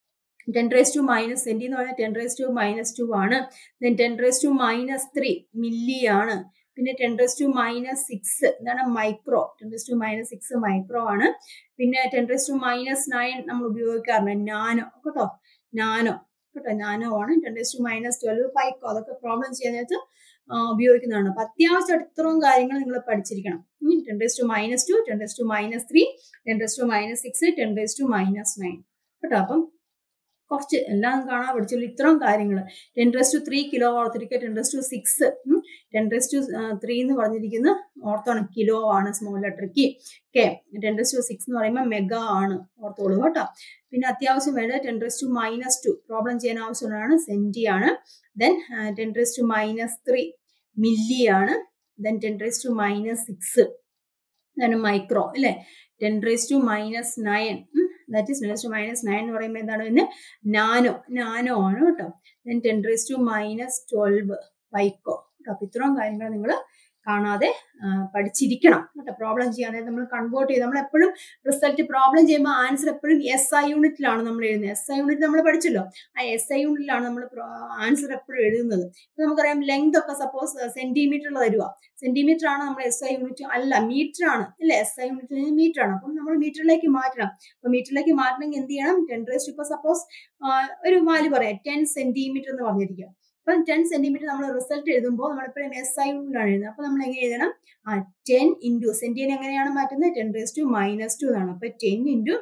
Ten raise to minus centi എന്ന് പറഞ്ഞാൽ ten raise to minus two ആണ്. Then ten raise to minus three milli ആണ്. പിന്നെ ten raise to minus six എന്താണ്, micro. Ten raise to minus six micro ആണ്. പിന്നെ ten raise to minus nine നമ്മൾ ഉപയോഗിക്കാറുണ്ട്, നാനോ കേട്ടോ, നാനോ കേട്ടോ, നാനോ ആണ്. Ten raise to minus twelve pico, അതൊക്കെ പ്രോബ്ലം ചെയ്യാനായിട്ട് ഉപയോഗിക്കുന്നതാണ്. അപ്പൊ അത്യാവശ്യമായിട്ട് ഇത്രയും കാര്യങ്ങൾ നിങ്ങൾ പഠിച്ചിരിക്കണം. Ten raise to minus two ten raise to minus three ten raise to minus six ten raise to minus nine കേട്ടോ. അപ്പം കുറച്ച് എല്ലാം കാണാൻ പഠിച്ചുള്ളൂ ഇത്രയും കാര്യങ്ങൾ. Ten raise to three kilo ഓർത്തിരിക്കുക, ten raise to six ten raise to three എന്ന് പറഞ്ഞിരിക്കുന്ന ഓർത്തോണം, കിലോ ആണ് സ്മോൾ ലെറ്റർ കി. K ten raise to six എന്ന് പറയുമ്പോൾ മെഗാ ആണ്, ഓർത്തോളൂ കേട്ടോ. പിന്നെ അത്യാവശ്യം വേണ്ടത് ten raise to minus two problem ചെയ്യാൻ ആവശ്യമുള്ളതാണ്, സെന്റി ആണ്. Then ten raise to minus three milli ആണ്. Then ten raise to minus six ഇതാണ് മൈക്രോ അല്ലേ. Ten raise to minus nine that is ten raise to minus nine എന്ന് പറയുമ്പോൾ എന്താണ് പിന്നെ നാനോ, നാനോ ആണ് കേട്ടോ. Then ten raise to minus twelve pico കേട്ടോ. അപ്പൊ ഇത്രയും കാര്യങ്ങൾ നിങ്ങൾ കാണാതെ പഠിച്ചിരിക്കണം കേട്ടോ. പ്രോബ്ലം ചെയ്യാൻ നമ്മൾ കൺവേർട്ട് ചെയ്ത് നമ്മൾ എപ്പോഴും റിസൾട്ട് പ്രോബ്ലം ചെയ്യുമ്പോൾ ആൻസർ എപ്പോഴും എസ് ഐ യൂണിറ്റിലാണ് നമ്മൾ എഴുതുന്നത്. എസ് ഐ യൂണിറ്റ് നമ്മൾ പഠിച്ചല്ലോ, ആ എസ് ഐ യൂണിറ്റിലാണ് നമ്മൾ ആൻസർ എപ്പോഴും എഴുതുന്നത്. ഇപ്പൊ നമുക്കറിയാം ലെങ്ത് ഒക്കെ സപ്പോസ് സെന്റിമീറ്ററിൽ തരുക, സെന്റിമീറ്റർ ആണ് നമ്മൾ എസ് ഐ യൂണിറ്റ് അല്ല, മീറ്റർ ആണ് അല്ലെ. എസ് ഐ യൂണിറ്റ് മീറ്റർ ആണ്. അപ്പം നമ്മൾ മീറ്ററിലേക്ക് മാറ്റണം. അപ്പൊ മീറ്ററിലേക്ക് മാറ്റണമെങ്കിൽ എന്ത് ചെയ്യണം, ടെൻ റേസ് ടു ഇപ്പൊ സപ്പോസ് ഒരു വാല്യൂ പറയാം ടെൻ സെന്റിമീറ്റർ എന്ന് പറഞ്ഞിരിക്കുക. അപ്പം ടെൻ സെന്റിമീറ്റർ നമ്മൾ റിസൾട്ട് എഴുതുമ്പോൾ നമ്മളെപ്പോഴും എസ് ഐ യൂണിറ്റിലാണ് എഴുതുന്നത്. അപ്പൊ നമ്മൾ എങ്ങനെ എഴുതണം, ആ ടെൻ ഇൻറ്റു സെന്റിനെ എങ്ങനെയാണ് മാറ്റുന്നത്, ten raise to minus two എന്നാണ്. അപ്പൊ ten into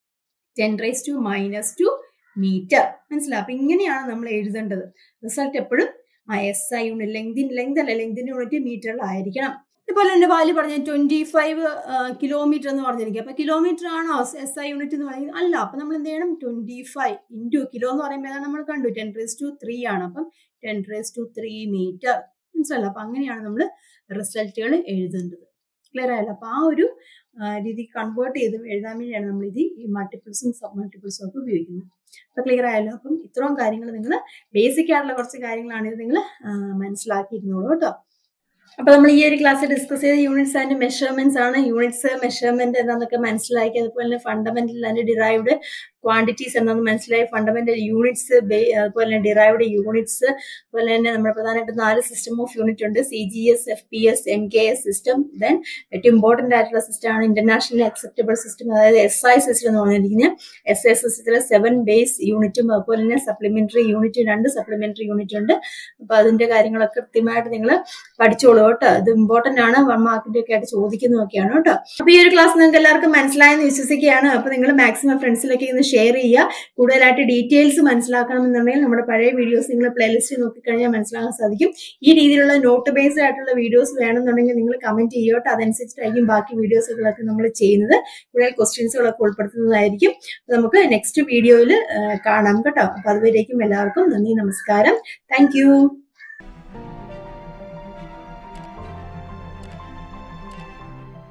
ten raise to minus two metre, മനസ്സിലാവും. അപ്പൊ ഇങ്ങനെയാണ് നമ്മൾ എഴുതേണ്ടത്. റിസൾട്ട് എപ്പോഴും ആ എസ് ഐ യൂണിറ്റ് ലെങ്തിൻ ലെങ്ത് അല്ല ലെങ്തിന്റെ യൂണിറ്റ് മീറ്ററിലായിരിക്കണം. ഇതുപോലെ എന്റെ വാല്യൂ പറഞ്ഞ ട്വന്റി ഫൈവ് കിലോമീറ്റർ എന്ന് പറഞ്ഞിരിക്കുക. അപ്പൊ കിലോമീറ്റർ ആണോ എസ് ഐ യൂണിറ്റ് എന്ന് പറയുന്നത്, അല്ല. അപ്പൊ നമ്മൾ എന്ത് ചെയ്യണം, ട്വന്റി ഫൈവ് ഇൻറ്റു കിലോ എന്ന് പറയുമ്പോൾ ഏതാണ് നമ്മൾ കണ്ടു, ടെൻ റേസ് ടു ത്രീ ആണ്. അപ്പം ten raise to three metre, മനസ്സിലല്ലോ. അപ്പൊ അങ്ങനെയാണ് നമ്മൾ റിസൾട്ടുകൾ എഴുതേണ്ടത്. ക്ലിയർ ആയല്ലോ. അപ്പൊ ആ ഒരു രീതി കൺവേർട്ട് ചെയ്ത് എഴുതാൻ വേണ്ടിയാണ് നമ്മൾ ഇത് ഈ മൾട്ടിപ്പിൾസും സബ് മൾട്ടിപ്പിൾസും ഒക്കെ ഉപയോഗിക്കുന്നത്. അപ്പൊ ക്ലിയർ ആയല്ലോ. അപ്പം ഇത്രയും കാര്യങ്ങൾ നിങ്ങൾ ബേസിക് ആയിട്ടുള്ള കുറച്ച് കാര്യങ്ങളാണ് ഇത് നിങ്ങൾ മനസ്സിലാക്കിയിരുന്നോളൂ കേട്ടോ. അപ്പോൾ നമ്മൾ ഈ ഒരു ക്ലാസ്സിൽ ഡിസ്കസ് ചെയ്ത യൂണിറ്റ്സ് ആൻഡ് മെഷർമെന്റ്സ് ആണ്. യൂണിറ്റ്സ് മെഷർമെന്റ് എന്താണെന്നൊക്കെ മനസ്സിലാക്കി, അതുപോലെ തന്നെ ഫണ്ടമെന്റൽ ആൻഡ് ഡിറൈവ്ഡ് ക്വാണ്ടിറ്റീസ് എന്താണെന്ന് മനസ്സിലായി, ഫണ്ടമെന്റൽ യൂണിറ്റ്സ്, അതുപോലെ തന്നെ ഡിറൈവ്ഡ് യൂണിറ്റ്സ്, അതുപോലെ തന്നെ നമ്മുടെ പ്രധാനമായിട്ട് നാല് സിസ്റ്റം ഓഫ് യൂണിറ്റ് ഉണ്ട്: C G S, F P S, M K S system. Then ഏറ്റവും ഇമ്പോർട്ടന്റ് ആയിട്ടുള്ള സിസ്റ്റം ആണ് ഇന്റർനാഷണലി അക്സെപ്റ്റബിൾ സിസ്റ്റം, അതായത് എസ് ഐ സിസ്റ്റം എന്ന് പറഞ്ഞിരിക്കുന്നത്. എസ് ഐ സിസ്റ്റത്തിലെ സെവൻ ബേസ് യൂണിറ്റും അതുപോലെ തന്നെ സപ്ലിമെന്ററി യൂണിറ്റ്, രണ്ട് സപ്ലിമെന്ററി യൂണിറ്റ് ഉണ്ട്. അപ്പൊ അതിന്റെ കാര്യങ്ങളൊക്കെ കൃത്യമായിട്ട് നിങ്ങൾ പഠിച്ചോളൂ കേട്ടോ. ഇത് ഇമ്പോർട്ടന്റ് ആണ്, വൺ മാർക്കിന്റെ ഒക്കെ ആയിട്ട് ചോദിക്കുന്നതൊക്കെയാണ് കേട്ടോ. അപ്പൊ ഈ ഒരു ക്ലാസ് നിങ്ങൾക്ക് എല്ലാവർക്കും മനസ്സിലായെന്ന് വിശ്വസിക്കുകയാണ്. അപ്പൊ നിങ്ങൾ മാക്സിമം ഫ്രണ്ട്സിലൊക്കെ ഇന്ന് ഷെയർ ചെയ്യുക. കൂടുതലായിട്ട് ഡീറ്റെയിൽസ് മനസ്സിലാക്കണമെന്നുണ്ടെങ്കിൽ നമ്മുടെ പഴയ വീഡിയോസ് നിങ്ങൾ പ്ലേലിസ്റ്റ് നോക്കിക്കഴിഞ്ഞാൽ മനസ്സിലാക്കാൻ സാധിക്കും. ഈ രീതിയിലുള്ള നോട്ട് ബേസ്ഡ് ആയിട്ടുള്ള വീഡിയോസ് വേണമെന്നുണ്ടെങ്കിൽ നിങ്ങൾ കമന്റ് ചെയ്യോട്ടെ. അതനുസരിച്ചിട്ടായിരിക്കും ബാക്കി വീഡിയോസുകളൊക്കെ നമ്മൾ ചെയ്യുന്നത്. കൂടുതൽ ക്വസ്റ്റ്യൻസുകളൊക്കെ ഉൾപ്പെടുത്തുന്നതായിരിക്കും. നമുക്ക് നെക്സ്റ്റ് വീഡിയോയിൽ കാണാം കേട്ടോ. അപ്പൊ അതുവരേക്കും എല്ലാവർക്കും നന്ദി, നമസ്കാരം. താങ്ക്